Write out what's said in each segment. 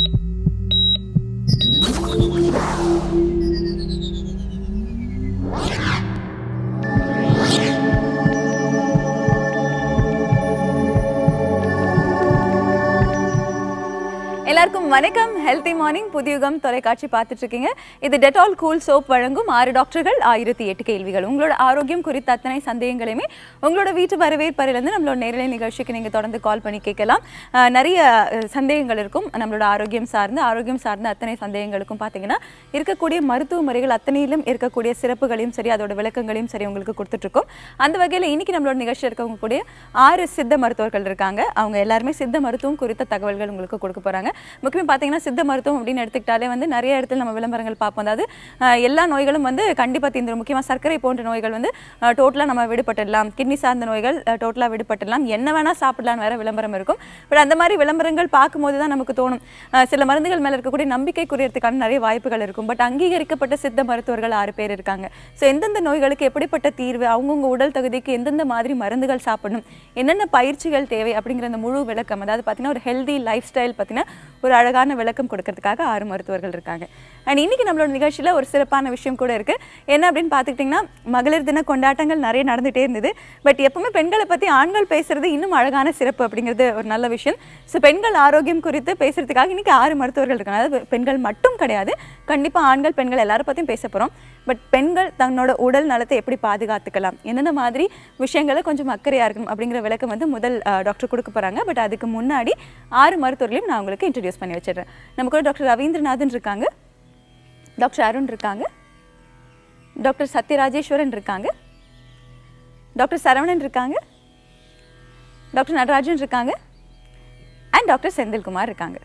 எல்லாருக்கும் வணக்கம். Healthy morning Puthuyugam தொலைக்காட்சி பார்த்துட்டு இருக்கீங்க. இது டெட்டால் கூல் சோப் வழங்கும் 6 டாக்டர்கள் 1008 கேள்விகள். உங்களோட ஆரோக்கியம் குறித்த அத்தனை சந்தேகங்களையுமே உங்களோட வீட்டு வரவேற்பறையிலிருந்து நம்மளோட நேரலை நிகழ்ச்சிக்கு நீங்கள் தொடர்ந்து கால் பண்ணி கேட்கலாம். நிறைய சந்தேகங்கள் இருக்கும் நம்மளோட ஆரோக்கியம் சார்ந்த அத்தனை சந்தேகங்களுக்கும் பார்த்தீங்கன்னா இருக்கக்கூடிய மருத்துவ முறைகள் அத்தனையிலும் இருக்கக்கூடிய சிறப்புகளையும் சரி அதோட விளக்கங்களையும் சரி உங்களுக்கு கொடுத்துட்ருக்கோம். அந்த வகையில் இன்னைக்கு நம்மளோட நிகழ்ச்சியில் இருக்கவங்க கூட 6 சித்த மருத்துவர்கள் இருக்காங்க. அவங்க எல்லாருமே சித்த மருத்துவம் குறித்த தகவல்கள் உங்களுக்கு கொடுக்க போகிறாங்க. முக்கியமாக பார்த்தீங்கன்னா சித்த மருத்துவம் அப்படின்னு எடுத்துக்கிட்டாலே வந்து நிறைய இடத்துல நம்ம விளம்பரங்கள் பார்ப்போம். அதாவது எல்லா நோய்களும் வந்து கண்டிப்பாக தீர்ந்துடும். முக்கியமாக சர்க்கரை போன்ற நோய்கள் வந்து டோட்டலாக நம்ம விடுபட்டுடலாம், கிட்னி சார்ந்த நோய்கள் டோட்டலாக விடுபட்டுடலாம், என்ன வேணால் சாப்பிடலான்னு வேற விளம்பரம் இருக்கும். பட் அந்த மாதிரி விளம்பரங்கள் பார்க்கும்போது தான் நமக்கு தோணும் சில மருந்துகள் மேலே இருக்கக்கூடிய நம்பிக்கை குறையறதுக்கான நிறைய வாய்ப்புகள் இருக்கும். பட் அங்கீகரிக்கப்பட்ட சித்த மருத்துவர்கள் 6 பேர் இருக்காங்க. ஸோ எந்தெந்த நோய்களுக்கு எப்படிப்பட்ட தீர்வு, அவங்கவுங்க உடல் தகுதிக்கு எந்தெந்த மாதிரி மருந்துகள் சாப்பிடணும், என்னென்ன பயிற்சிகள் தேவை அப்படிங்கிற அந்த முழு விளக்கம், அதாவது பார்த்தீங்கன்னா ஒரு ஹெல்தி லைஃப் ஸ்டைல் பார்த்தீங்கன்னா ஒரு அழகான விளக்கம் கொடுக்கறதுக்காக 6 மருத்துவர்கள் இருக்காங்க. அண்ட் இன்னைக்கு நம்மளோட நிகழ்ச்சியில் ஒரு சிறப்பான விஷயம் கூட இருக்கு. என்ன அப்படின்னு பார்த்துக்கிட்டிங்கன்னா மகளிர் தின கொண்டாட்டங்கள் நிறைய நடந்துகிட்டே இருந்தது. பட் எப்பவுமே பெண்களை பற்றி ஆண்கள் பேசுறது இன்னும் அழகான சிறப்பு அப்படிங்கிறது ஒரு நல்ல விஷயம். ஸோ பெண்கள் ஆரோக்கியம் குறித்து பேசுறதுக்காக இன்னைக்கு 6 மருத்துவர்கள் இருக்காங்க. அதாவது பெண்கள் மட்டும் கிடையாது, கண்டிப்பாக ஆண்கள் பெண்கள் எல்லாரும் பற்றியும் பேச போகிறோம். பட் பெண்கள் தன்னோட உடல் நலத்தை எப்படி பாதுகாத்துக்கலாம், என்னென்ன மாதிரி விஷயங்களை கொஞ்சம் அக்கறையாக இருக்கணும் அப்படிங்கிற விளக்கம் வந்து முதல் டாக்டர் கொடுக்க போகிறாங்க. பட் அதுக்கு முன்னாடி 6 மருத்துவர்களையும் நான் உங்களுக்கு இன்ட்ரடியூஸ் பண்ணி வச்சிடுறேன். நம்ம கூட டாக்டர் ரவீந்திரநாதன் இருக்காங்க, டாக்டர் அருண் இருக்காங்க, டாக்டர் சத்யராஜேஸ்வரன் இருக்காங்க, டாக்டர் சரவணன் இருக்காங்க, டாக்டர் நடராஜன் இருக்காங்க, அண்ட் டாக்டர் செந்தில்குமார் இருக்காங்க.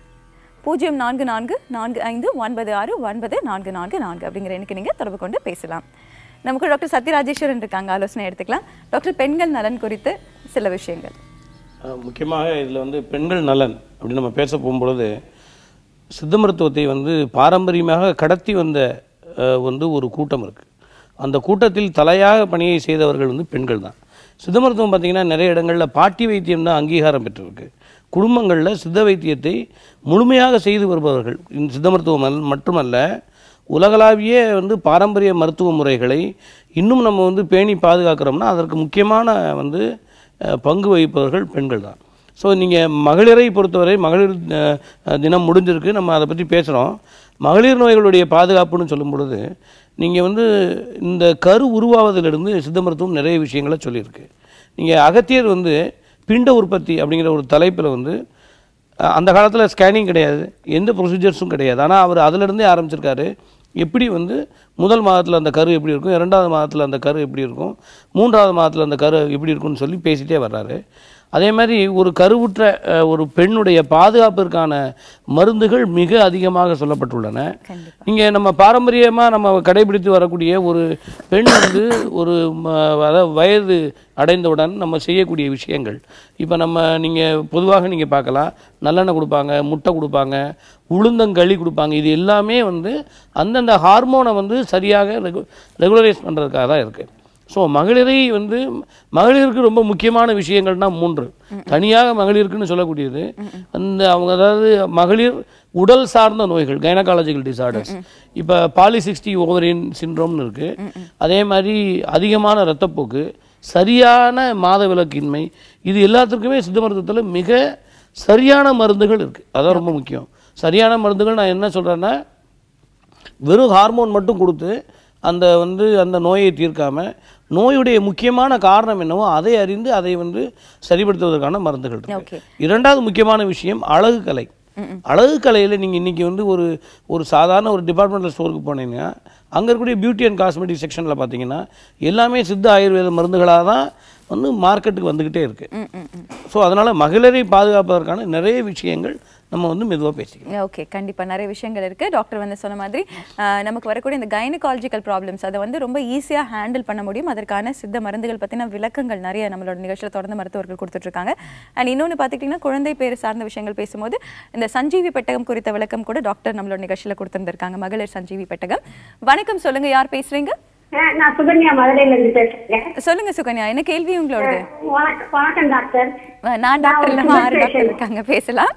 0444596944 அப்படிங்கிற எனக்கு நீங்கள் தொடர்பு கொண்டு பேசலாம். நமக்கு டாக்டர் சத்யராஜேஸ்வரன் இருக்காங்க, ஆலோசனை எடுத்துக்கலாம். டாக்டர் பெண்கள் நலன் குறித்து சில விஷயங்கள். முக்கியமாக இதில் வந்து பெண்கள் நலன் அப்படின்னு நம்ம பேச போகும்பொழுது சித்த மருத்துவத்தை வந்து பாரம்பரியமாக கடத்தி வந்த வந்து ஒரு கூட்டம் இருக்குது. அந்த கூட்டத்தில் தலையாக பணியை செய்தவர்கள் வந்து பெண்கள் தான். சித்த மருத்துவம் பார்த்திங்கன்னா நிறைய இடங்களில் பாட்டி வைத்தியம் தான் அங்கீகாரம் பெற்றிருக்கு. குடும்பங்களில் சித்த வைத்தியத்தை முழுமையாக செய்து வருபவர்கள் இந்த சித்த மருத்துவம் மட்டுமல்ல, உலகளாவிய வந்து பாரம்பரிய மருத்துவ முறைகளை இன்னும் நம்ம வந்து பேணி பாதுகாக்கிறோம்னா அதற்கு முக்கியமான வந்து பங்கு வகிப்பவர்கள் பெண்கள் தான். ஸோ நீங்கள் மகளிரை பொறுத்தவரை மகளிர் தினம் முடிஞ்சிருக்கு, நம்ம அதை பற்றி பேசுகிறோம். மகளிர் நோய்களுடைய பாதுகாப்புன்னு சொல்லும் பொழுது நீங்கள் வந்து இந்த கரு உருவாவதிலிருந்து சித்த மருத்துவம் நிறைய விஷயங்களை சொல்லியிருக்கு. நீங்கள் அகத்தியர் வந்து பிண்ட உற்பத்தி அப்படிங்கிற ஒரு தலைப்பில் வந்து அந்த காலத்தில் ஸ்கேனிங் கிடையாது, எந்த ப்ரொசீஜர்ஸும் கிடையாது. ஆனால் அவர் அதிலிருந்தே ஆரம்பிச்சிருக்காரு. எப்படி வந்து முதல் மாதத்தில் அந்த கரு எப்படி இருக்கும், 2வது மாதத்தில் அந்த கரு எப்படி இருக்கும், 3வது மாதத்தில் அந்த கரு எப்படி இருக்கும்னு சொல்லி பேசிகிட்டே வர்றாரு. அதே மாதிரி ஒரு கருவுற்ற ஒரு பெண்ணுடைய பாதுகாப்பிற்கான மருந்துகள் மிக அதிகமாக சொல்லப்பட்டுள்ளன. இங்கே நம்ம பாரம்பரியமாக நம்ம கடைபிடித்து வரக்கூடிய ஒரு பெண் வந்து ஒரு வயது அடைந்தவுடன் நம்ம செய்யக்கூடிய விஷயங்கள் இப்போ நீங்கள் பொதுவாக நீங்கள் பார்க்கலாம், நல்லெண்ணெய் கொடுப்பாங்க, முட்டை கொடுப்பாங்க, உளுந்தங்களி கொடுப்பாங்க. இது எல்லாமே வந்து அந்தந்த ஹார்மோனை வந்து சரியாக ரெகுலரைஸ் பண்ணுறதுக்காக தான் இருக்குது. ஸோ மகளிரை வந்து மகளிருக்கு ரொம்ப முக்கியமான விஷயங்கள்னால் 3 தனியாக மகளிருக்குன்னு சொல்லக்கூடியது. அவங்க அதாவது மகளிர் உடல் சார்ந்த நோய்கள், கைனகாலஜிக்கல் டிசார்டர்ஸ், இப்போ பாலிசிஸ்டிக் ஓவரியன் சிண்ட்ரோம்னு இருக்குது. அதே மாதிரி அதிகமான இரத்தப்போக்கு, சரியான மாதவிலக்கின்மை, இது எல்லாத்துக்குமே சித்த மருத்துவத்தில் மிக சரியான மருந்துகள் இருக்குது. அதான் ரொம்ப முக்கியம். சரியான மருந்துகள் நான் என்ன சொல்கிறேன்னா, வெறும் ஹார்மோன் மட்டும் கொடுத்து அந்த நோயை தீர்க்காமல் நோயுடைய முக்கியமான காரணம் என்னவோ அதை அறிந்து அதை வந்து சரிப்படுத்துவதற்கான மருந்துகள் இருக்கு. 2வது முக்கியமான விஷயம் அழகு கலை. அழகு கலையில் நீங்கள் இன்றைக்கி வந்து ஒரு சாதாரண ஒரு டிபார்ட்மெண்டல் ஸ்டோருக்கு போனீங்கன்னா அங்கே இருக்கக்கூடிய பியூட்டி அண்ட் காஸ்மெட்டிக் செக்ஷனில் பார்த்தீங்கன்னா எல்லாமே சித்த ஆயுர்வேத மருந்துகளாக தான் வந்து மார்க்கெட்டுக்கு வந்துக்கிட்டே இருக்குது. ஸோ அதனால் மகளிரை பாதுகாப்பதற்கான நிறைய விஷயங்கள் நம்ம வந்து மெதுவாக பேசிக்கலாம். ஓகே, கண்டிப்பாக நிறைய விஷயங்கள் இருக்குது. டாக்டர் வந்து சொன்ன மாதிரி நமக்கு வரக்கூடிய இந்த கைனகாலஜிக்கல் ப்ராப்ளம்ஸ் அதை வந்து ரொம்ப ஈஸியாக ஹேண்டில் பண்ண முடியும். அதற்கான சித்த மருந்துகள் பற்றின விளக்கங்கள் நிறைய நம்மளோட நிகழ்ச்சியில் தொடர்ந்து மருத்துவர்கள் கொடுத்துட்ருக்காங்க. அண்ட் இன்னொன்று பார்த்துக்கிட்டிங்கன்னா குழந்தை பேர் சார்ந்த விஷயங்கள் பேசும்போது இந்த சஞ்சீவி பெட்டகம் குறித்த விளக்கம் கூட டாக்டர் நம்மளோட நிகழ்ச்சியில் கொடுத்துருந்துருக்காங்க. மகளிர் சஞ்சீவி பெட்டகம். வணக்கம், சொல்லுங்கள், யார் பேசுகிறீங்க? நான் சுகன்யா மதுரையில இருந்து பேசுறேன். சொல்லுங்க சுகன்யா, என்ன கேள்வி உங்களோட? வணக்கம் டாக்டர். நான் டாக்டர் இல்லமா, 6 டாக்டர் இருக்காங்க, பேசலாம்.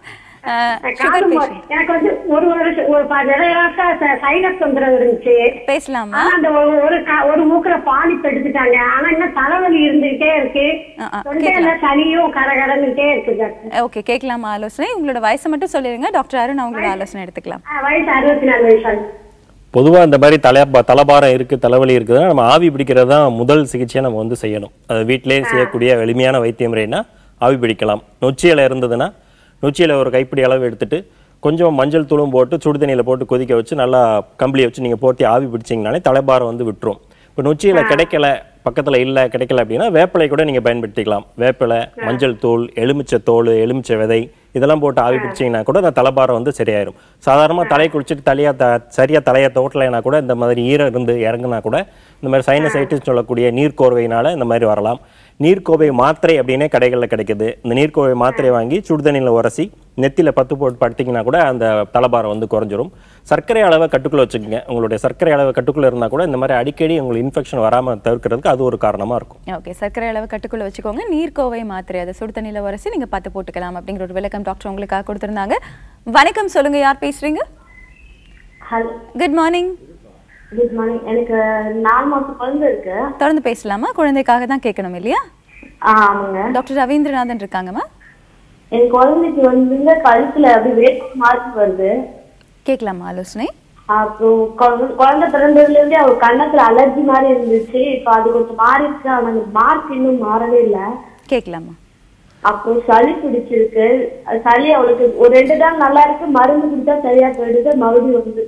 Sugar patient. எனக்கு வந்து ஒரு நிறைய சைனஸ் தொந்தரவு இருந்துச்சு. பேசலாமா? அந்த ஒரு மூக்குல பாலிப் எடுத்துட்டாங்க. ஆனா இன்னும் தலைவலி இருந்துகிட்டே இருக்கு. தொண்டையில சளியும் கரகரன்னுட்டே இருக்கு டாக்டர். ஓகே, கேட்கலாமா ஆலோசனை? உங்களோட வயசை மட்டும் சொல்லிடுங்க, டாக்டர் அருண் அவங்களோட ஆலோசனை எடுத்துக்கலாம். வயசு 64 வயசு. பொதுவாக இந்த மாதிரி தலைபாரம் இருக்குது, தலைவலி இருக்குதுன்னா நம்ம ஆவி பிடிக்கிறது தான் முதல் சிகிச்சையை நம்ம வந்து செய்யணும். அது வீட்டிலே செய்யக்கூடிய எளிமையான வைத்திய முறைனா ஆவி பிடிக்கலாம். நொச்சி இலை இருந்ததுன்னா நொச்சி இலை ஒரு கைப்பிடி அளவு எடுத்துட்டு கொஞ்சம் மஞ்சள் தூளும் போட்டு சுடுதண்ணியில் போட்டு கொதிக்க வச்சு நல்லா கம்பளியை வச்சு நீங்கள் போர்த்தி ஆவி பிடிச்சிங்கனாலே தலைபாரம் வந்து விட்டுரும். இப்போ நொச்சி இலை கிடைக்கல, பக்கத்தில் இல்லை, கிடைக்கல அப்படின்னா வேப்பிலை கூட நீங்கள் பயன்படுத்திக்கலாம். வேப்பிலை, மஞ்சள் தூள், எலுமிச்சை தோல், எலுமிச்சை விதை இதெல்லாம் போட்டு ஆவி பிடிச்சிங்கன்னா கூட அந்த தலைபாரம் வந்து சரியாயிரும். சாதாரணமாக தலையை குளிச்சுட்டு சரியாக தலையை தோட்டலைன்னா கூட இந்த மாதிரி ஈரம் இருந்து இறங்குனா கூட இந்த மாதிரி சைனசைட்டிஸ் சொல்லக்கூடிய நீர்க்கோர்வையினால இந்த மாதிரி வரலாம். நீர்க்கோவை மாத்திரை அப்படின்னே கடைகளில் கிடைக்குது. இந்த நீர்க்கோவை மாத்திரை வாங்கி சுடுதண்ணியில் உரசி நெத்தியில் 10 போட்டு படுத்திங்கன்னா கூட அந்த தலைபாரம் வந்து குறைஞ்சிரும். சர்க்கரை அளவை கட்டுக்குள்ள வச்சுக்கோங்க. உங்களுடைய சர்க்கரை அளவு கட்டுக்குள்ள இருந்தால் கூட இந்த மாதிரி அடிக்கடி உங்களுக்கு இன்ஃபெக்ஷன் வராமல் தவிர்க்கிறதுக்கு அது ஒரு காரணமாக இருக்கும். ஓகே, சர்க்கரை அளவு கட்டுக்குள்ள வச்சுக்கோங்க. நீர்க்கோவை மாத்திரை அதை சுடுதண்ணியில் உரசி நீங்கள் 10 போட்டுக்கலாம் அப்படிங்கிற ஒரு விளக்கம் டாக்டர் உங்களுக்காக கொடுத்துருந்தாங்க. வணக்கம், சொல்லுங்க, யார் பேசுறீங்க? Hello, good morning. Good morning. எனக்கு 4 மாசம் குழந்தை இருக்கு. தொடர்ந்து பேசலாமா? குழந்தைக்காக தான் கேட்கணும் இல்லையா? ஆமாங்க. டாக்டர் ரவீந்திரநாதன் இருக்காங்கம்மா. என் குழந்தைக்கு வந்து கழுத்துல அப்படி வேர்க்கும் மாதிரி வருது. கேட்கலாமா ஆலோசனை? அப்புறம் குழந்தை பிறந்ததுல இருந்தே அவர் கண்ணத்துல அலர்ஜி மாதிரி இருந்துச்சு. இப்ப அது கொஞ்சம் மாறி இருக்கு. ஆனா அந்த மார்க் இன்னும் மாறவே இல்லை. கேட்கலாமா? அப்புறம் சளி பிடிச்சிருக்கு. சளி அவளுக்கு ஒரு 2 நாள் நல்லா இருக்கு, மருந்து குடிச்சா சரியா போயிடுது, மறுபடியும் வந்து.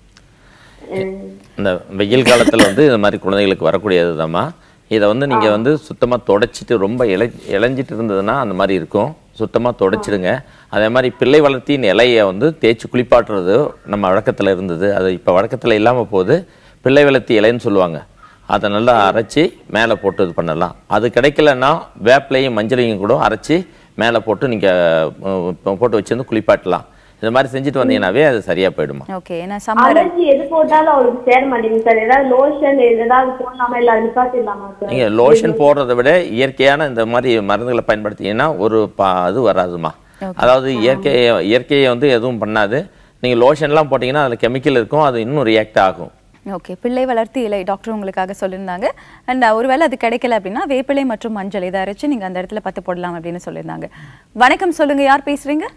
இந்த வெயில் காலத்தில் வந்து இந்த மாதிரி குழந்தைகளுக்கு வரக்கூடியதுதாம்மா. இதை வந்து நீங்கள் வந்து சுத்தமாக தொடச்சிட்டு ரொம்ப இளைஞ்சிட்டு இருந்ததுன்னா அந்த மாதிரி இருக்கும். சுத்தமாக தொடச்சிடுங்க. அதே மாதிரி பிள்ளை வளர்த்தியின் இலையை வந்து தேய்ச்சி குளிப்பாட்டுறது நம்ம வழக்கத்தில் இருந்தது. அது இப்போ வழக்கத்தில் இல்லாமல் போகுது. பிள்ளை வளர்த்தி இலைன்னு சொல்லுவாங்க. அதை நல்லா அரைச்சி மேலே போட்டு இது பண்ணலாம். அது கிடைக்கலன்னா வேப்பிலையும் மஞ்சளையும் கூட அரைச்சி மேலே போட்டு நீங்கள் போட்டு வச்சுருந்து குளிப்பாட்டலாம். இந்த மாதிரி செஞ்சுட்டு வந்தீங்கன்னாவே அது சரியா போயிடுமா? ஓகே, நான் சம்மர் அலர்ஜி எது போட்டாலும் அவளுக்கு சேர மாட்டேங்குது சார். ஏதாவது லோஷன் ஏதாவது போடலாமா இல்ல நிப்பாட்டிடலாமா சார்? நீங்க லோஷன் போடுறதை விட இயற்கையான இந்த மாதிரி மருந்துகளை பயன்படுத்திங்கன்னா ஒரு அது வராதுமா. அதாவது இயற்கையை வந்து எதுவும் பண்ணாது. நீங்க லோஷன்லாம் போட்டீங்கன்னா அதுல கெமிக்கல் இருக்கும், அது இன்னும் ரியாக்ட் ஆகும். ஓகே, பிள்ளை வளர்த்தி இலை டாக்டர் உங்களுக்காக சொல்லியிருந்தாங்க. அண்ட் ஒருவேளை அது கிடைக்கல அப்படின்னா வேப்பிலை மற்றும் மஞ்சள் இதை அரைச்சு நீங்க அந்த இடத்துல 10 போடலாம் அப்படின்னு சொல்லியிருந்தாங்க. வணக்கம், சொல்லுங்க, யார் பேசுறீங்க?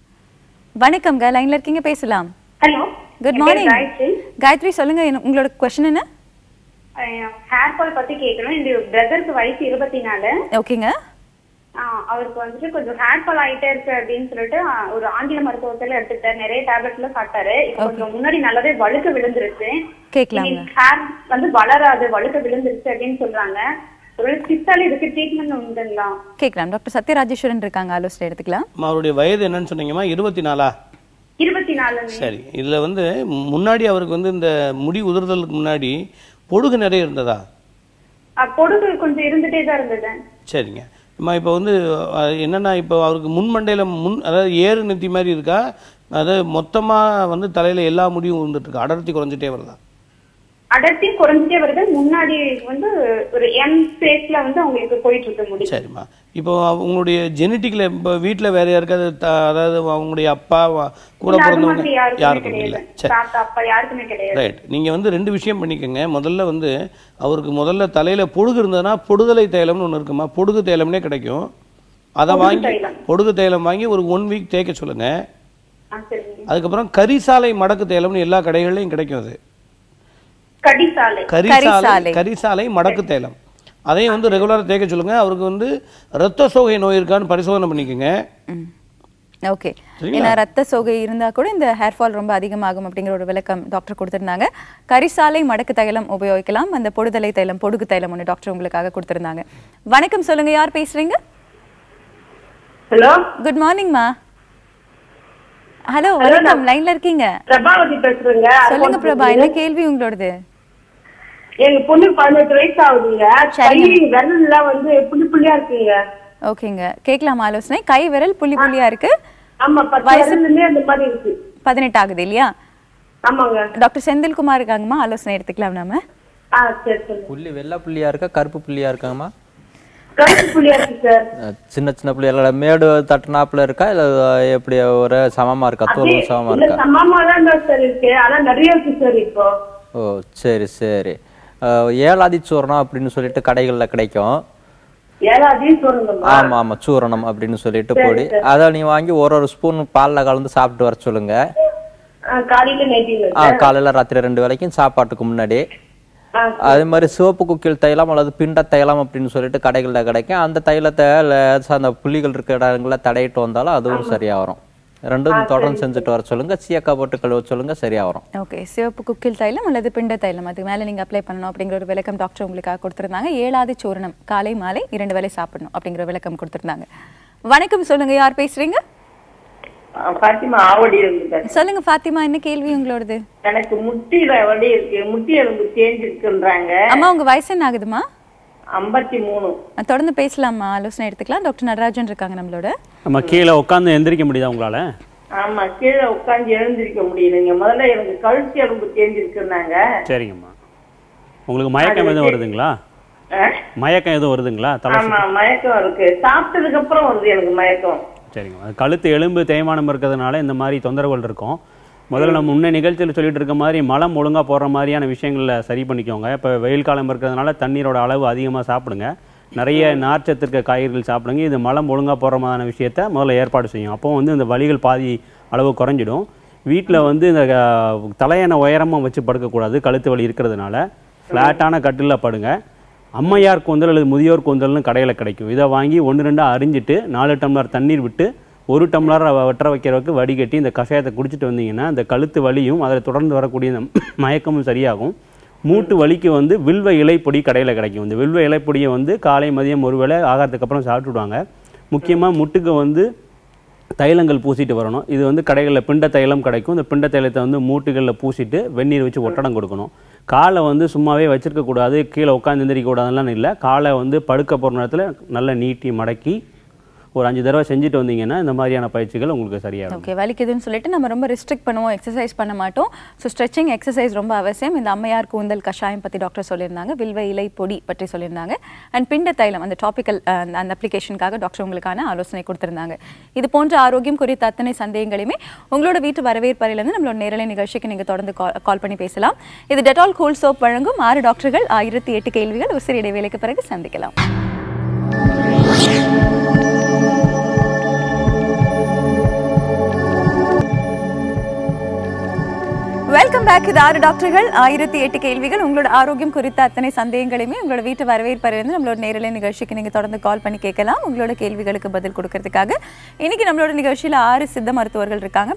வணக்கம், லைன்ல இருக்கீங்க, பேசலாம். Hello, good morning. காயத்ரி, சொல்லுங்க, உங்களோட क्वेश्चन என்ன? ஹேர் ஃபால் பத்தி கேட்கணும். இந்த பிரதருக்கு வயசு 24. ஓகேங்க. அவருக்கு வந்துட்டு கொஞ்சம் ஹேர் ஃபால் ஆயிட்டே இருக்கு அப்படின்னு சொல்லிட்டு ஒரு ஆங்கில மருத்துவத்துல எடுத்துட்டாரு. நிறைய டேப்லெட்ல சாப்பிட்டாரு. இப்போ கொஞ்சம் முன்னாடி நல்லாவே வழுக்க விழுந்துருச்சு. கேட்கலாங்க. ஹேர் வந்து வளராது, வழுக்க விழுந்துருச்சு அப்படின்னு சொல்றாங்க. ஒரு சித்தால இதுக்கு ட்ரீட்மெண்ட் உண்டுங்களா? கேட்கலாம். டாக்டர் சத்யராஜேஸ்வரன் இருக்காங்க, ஆலோசனை எடுத்துக்கலாம். அவருடைய வயது என்னன்னு சொன்னீங்கம்மா? 24. 24. சரி, இதில் வந்து முன்னாடி அவருக்கு வந்து இந்த முடி உதிர்தலுக்கு முன்னாடி பொடுகு நிறைய இருந்ததா? பொடுகு கொஞ்சம் இருந்துட்டே தான் இருந்தது. சரிங்க அம்மா. இப்போ வந்து என்னென்னா, இப்போ அவருக்கு முன்மண்டையில் அதாவது ஏறு நெத்தி மாதிரி இருக்கா? அதாவது மொத்தமாக வந்து தலையில் எல்லா முடியும் விழுந்துட்டு இருக்கா? அடர்த்தி குறைஞ்சிட்டே வருதா? அடர்த்தி குறைஞ்சிட்டே வருது. முன்னாடி வந்து ஒரு எம் ஸ்பேஸ்ல வந்து அவங்களுக்கு போயிட்டு இருக்க முடியும். சரிம்மா. இப்போ உங்களுடைய ஜெனட்டிக்ல இப்போ வீட்டில் வேற யாருக்காவது அதாவது அவங்களுடைய அப்பா கூட பிறந்தவங்க யாருக்கும் இல்லை? சரி, ரைட். நீங்கள் வந்து 2 விஷயம் பண்ணிக்கோங்க. முதல்ல வந்து அவருக்கு முதல்ல தலையில் பொடுகு இருந்ததுன்னா பொடுதலை தைலம்னு ஒன்று இருக்குமா, பொடுகு தைலம்னே கிடைக்கும். அதை வாங்கி பொடுகு தைலம் வாங்கி ஒரு 1 வீக் தேய்க்க சொல்லுங்க. அதுக்கப்புறம் கரிசாலை மடக்கு தைலம்னு எல்லா கடைகள்லையும் கிடைக்கும். அது கரிசாலை மடக்கு தைலம், அதையும் வந்து ரெகுலராக தேய்க்க சொல்லுங்க. அவருக்கு வந்து ரத்த சோகை நோய் இருக்கான்னு பரிசோதனை பண்ணிக்கோங்க. ஓகே, ஏன்னா ரத்த சோகை இருந்தா கூட இந்த ஹேர் ஃபால் ரொம்ப அதிகமாகும் அப்படிங்கிற ஒரு விளக்கம் டாக்டர் கொடுத்திருந்தாங்க. கரிசாலை மடக்கு தைலம் உபயோகிக்கலாம். அந்த பொடுதலை தைலம், பொடுகு தைலம் ஒன்று டாக்டர் உங்களுக்காக கொடுத்திருந்தாங்க. வணக்கம், சொல்லுங்க, யார் பேசுறீங்க? Hello, good மார்னிங்மா. ஹலோ, வணக்கம், லைன்ல இருக்கீங்க. பிரபாவதி பேசுறேங்க. சொல்லுங்க பிரபா, என்ன கேள்வி உங்களோடது? எங்க பொண்ணுக்கு 18 வயசு ஆகுதுங்க. கை விரல் எல்லாம் வந்து புள்ளி புள்ளியா இருக்குங்க. ஓகேங்க, கேட்கலாம் ஆலோசனை. கை விரல் புள்ளி புள்ளியா இருக்கு. ஆமா, 10 வயசுலயே அந்த மாதிரி இருக்கு. 18 ஆகுது இல்லையா? ஆமாங்க. டாக்டர் செந்தில்குமார் இருக்காங்கம்மா, ஆலோசனை எடுத்துக்கலாம் நாம. சரி சரி. புள்ளி வெள்ளை புள்ளியா இருக்கா, கருப்பு புள்ளியா இருக்காங்கம்மா? கருப்பு புள்ளியா இருக்கு சார். சின்ன சின்ன புள்ளியால மேடு தட்டுனாப்புல இருக்கா இல்ல எப்படி ஒரு சமமா இருக்கா? தோல் சமமா இருக்கா? சமமா தான் சார் இருக்கு. ஆனா நிறைய இருக்கு சார் இப்போ. ஓ சரி சரி. ஏலாதி சூரணம் அப்படின்னு சொல்லிட்டு கடைகள்ல கிடைக்கும். ஏலாதி சூரணம்? ஆமா ஆமா, சூரணம் அப்படின்னு சொல்லிட்டு பொடி. அதை நீ வாங்கி ஒரு ஸ்பூன் பால்ல கலந்து சாப்பிட்டு வர சொல்லுங்க. காலையில ராத்திரி 2 வேளைக்கும் சாப்பாட்டுக்கு முன்னாடி. அதே மாதிரி சிவப்பு குக்கில் தைலம் அல்லது பிண்ட தைலம் அப்படின்னு சொல்லிட்டு கடைகள்ல கிடைக்கும். அந்த தைலத்தை அந்த புள்ளிகள் இருக்கிற இடங்கள்ல தடையிட்டு வந்தாலும் அதுவும் சரியா வரும். ரெண்டும் தொடர்ந்து செஞ்சுட்டு வர சொல்லுங்க. சீயக்கா போட்டு கழுவ சொல்லுங்க, சரியா வரும். ஓகே, சிவப்பு குக்கில் தைலம் அல்லது பிண்ட தைலம் அதுக்கு மேல நீங்க அப்ளை பண்ணணும் அப்படிங்கிற ஒரு விளக்கம் டாக்டர் உங்களுக்காக கொடுத்திருந்தாங்க. ஏலாதி சூரணம் காலை மாலை 2 வேளை சாப்பிடணும் அப்படிங்கிற விளக்கம் கொடுத்திருந்தாங்க. வணக்கம், சொல்லுங்க, யார் பேசுறீங்க? பாத்திமா ஆவடி இருக்கு. சொல்லுங்க பாத்திமா, என்ன கேள்வி உங்களோடது? எனக்கு முட்டியில வலி இருக்கு, முட்டி எலும்பு தேஞ்சு இருக்குன்றாங்க. அம்மா உங்க வயசு என்ன ஆகுதுமா? 53. தொடர்ந்து பேசலாமா? ஆலோசனை எடுத்துக்கலாம். டாக்டர் நடராஜன் இருக்காங்க நம்மளோட. நம்ம கீழே உட்காந்து எந்திரிக்க முடியுதா உங்களால? ஆமா, கீழே உட்காந்து எழுந்திருக்க முடியலங்க. முதல்ல எனக்கு கழுத்து எலும்பு தேஞ்சு இருக்குன்னாங்க. சரிங்கம்மா. உங்களுக்கு மயக்கம் எதுவும் வருதுங்களா? மயக்கம் எதுவும் வருதுங்களா? ஆமா, மயக்கம் இருக்கு. சாப்பிட்டதுக்கு அப்புறம் வருது எனக்கு மயக்கம். சரிங்க. கழுத்து எலும்பு தேய்மானம் இருக்கிறதுனால இந்த மாதிரி தொந்தரவுகள் இருக்கும். முதல்ல நம்ம முன்னே நிகழ்ச்சியில் சொல்லிட்டு இருக்க மாதிரி மலம் ஒழுங்காக போடுற மாதிரியான விஷயங்களில் சரி பண்ணிக்கோங்க. இப்போ வெயில் காலம் இருக்கிறதுனால தண்ணீரோட அளவு அதிகமாக சாப்பிடுங்க. நிறைய நார்ச்சத்து இருக்க காய்கறிகள் சாப்பிடுங்க. இது மலம் ஒழுங்காக போடுற மாதிரியான விஷயத்த முதல்ல ஏற்பாடு செய்யும். அப்போ இந்த வலிகள் பாதி அளவு குறைஞ்சிடும். வீட்டில் இந்த தலையணை உயரமாக வச்சு படுக்கக்கூடாது. கழுத்து வலி இருக்கிறதுனால ஃப்ளாட்டான கட்டிலில் படுங்க. அம்மையார் கூந்தல் அல்லது முதியோர் கூந்தல்னு கடையில் கிடைக்கும். இதை வாங்கி 1-2 அரிஞ்சிட்டு 4 டம்ளர் தண்ணீர் விட்டு 1 டம்ளர் வற்ற வைக்கிறதுக்கு வடிகட்டி இந்த கஷாயத்தை குடிச்சிட்டு வந்தீங்கன்னா இந்த கழுத்து வலியும் அதில் தொடர்ந்து வரக்கூடிய இந்த மயக்கமும் சரியாகும். மூட்டு வலிக்கு வில்வ இலைப்பொடி கடையில் கிடைக்கும். இந்த வில்வ இலைப்பொடியை காலை மதியம் ஒருவேளை ஆகாரத்துக்கு அப்புறம் சாப்பிட்டுடுவாங்க. முக்கியமாக முட்டுக்கு தைலங்கள் பூசிட்டு வரணும். இது கடைகளில் பிண்ட தைலம் கிடைக்கும். இந்த பிண்ட தைலத்தை மூட்டுகளில் பூசிட்டு வெந்நீர் வச்சு ஒட்டடம் கொடுக்கணும். காலை சும்மாவே வச்சிருக்கக்கூடாது, கீழே உட்காந்து எந்திரிக்கக்கூடாதுலாம் இல்லை. காலை படுக்க போகிற நேரத்தில் நல்லா நீட்டி மடக்கி ஒரு 5 தடவை செஞ்சுட்டு வந்தீங்கன்னா இந்த மாதிரியான பயிற்சிகள் உங்களுக்கு சரியாகும். ஓகே, வலிக்குதுன்னு சொல்லிட்டு நம்ம ரொம்ப ரெஸ்ட்ரிக்ட் பண்ணுவோம், எக்ஸசைஸ் பண்ண மாட்டோம். ஸோ ஸ்ட்ரெச்சிங் எக்ஸசைஸ் ரொம்ப அவசியம். இந்த அம்மையார் கூந்தல் கஷாயம் பற்றி டாக்டர் சொல்லியிருந்தாங்க, வில்வ இலை பொடி பற்றி சொல்லியிருந்தாங்க, அண்ட் பிண்ட தைலம் அந்த டாபிக்கல் அந்த அப்ளிகேஷனுக்காக டாக்டர் உங்களுக்கான ஆலோசனை கொடுத்திருந்தாங்க. இது போன்ற ஆரோக்கியம் குறித்த அத்தனை சந்தேகங்களையுமே உங்களோட வீட்டு வரவேற்பறையிலிருந்து நம்மளோட நேரலை நிகழ்ச்சிக்கு நீங்கள் தொடர்ந்து கால் பண்ணி பேசலாம். இது டெட்டால் கூல் சோப் வழங்கும் 6 டாக்டர்கள் 1008 கேள்விகள். ஒரு சிறிய இடைவேளைக்கு பிறகு சந்திக்கலாம். Welcome back. இது 6 டாக்டர்கள் 1008 கேள்விகள். உங்களோட ஆரோக்கியம் குறித்த அத்தனை சந்தேகங்களையுமே உங்களோட வீட்டு வரவேற்பறையிலிருந்து நம்மளோட நேரலை நிகழ்ச்சிக்கு நீங்கள் தொடர்ந்து கால் பண்ணி கேட்கலாம். உங்களோட கேள்விகளுக்கு பதில் கொடுக்கறதுக்காக இன்னைக்கு நம்மளோட நிகழ்ச்சியில் 6 சித்த மருத்துவர்கள் இருக்காங்க.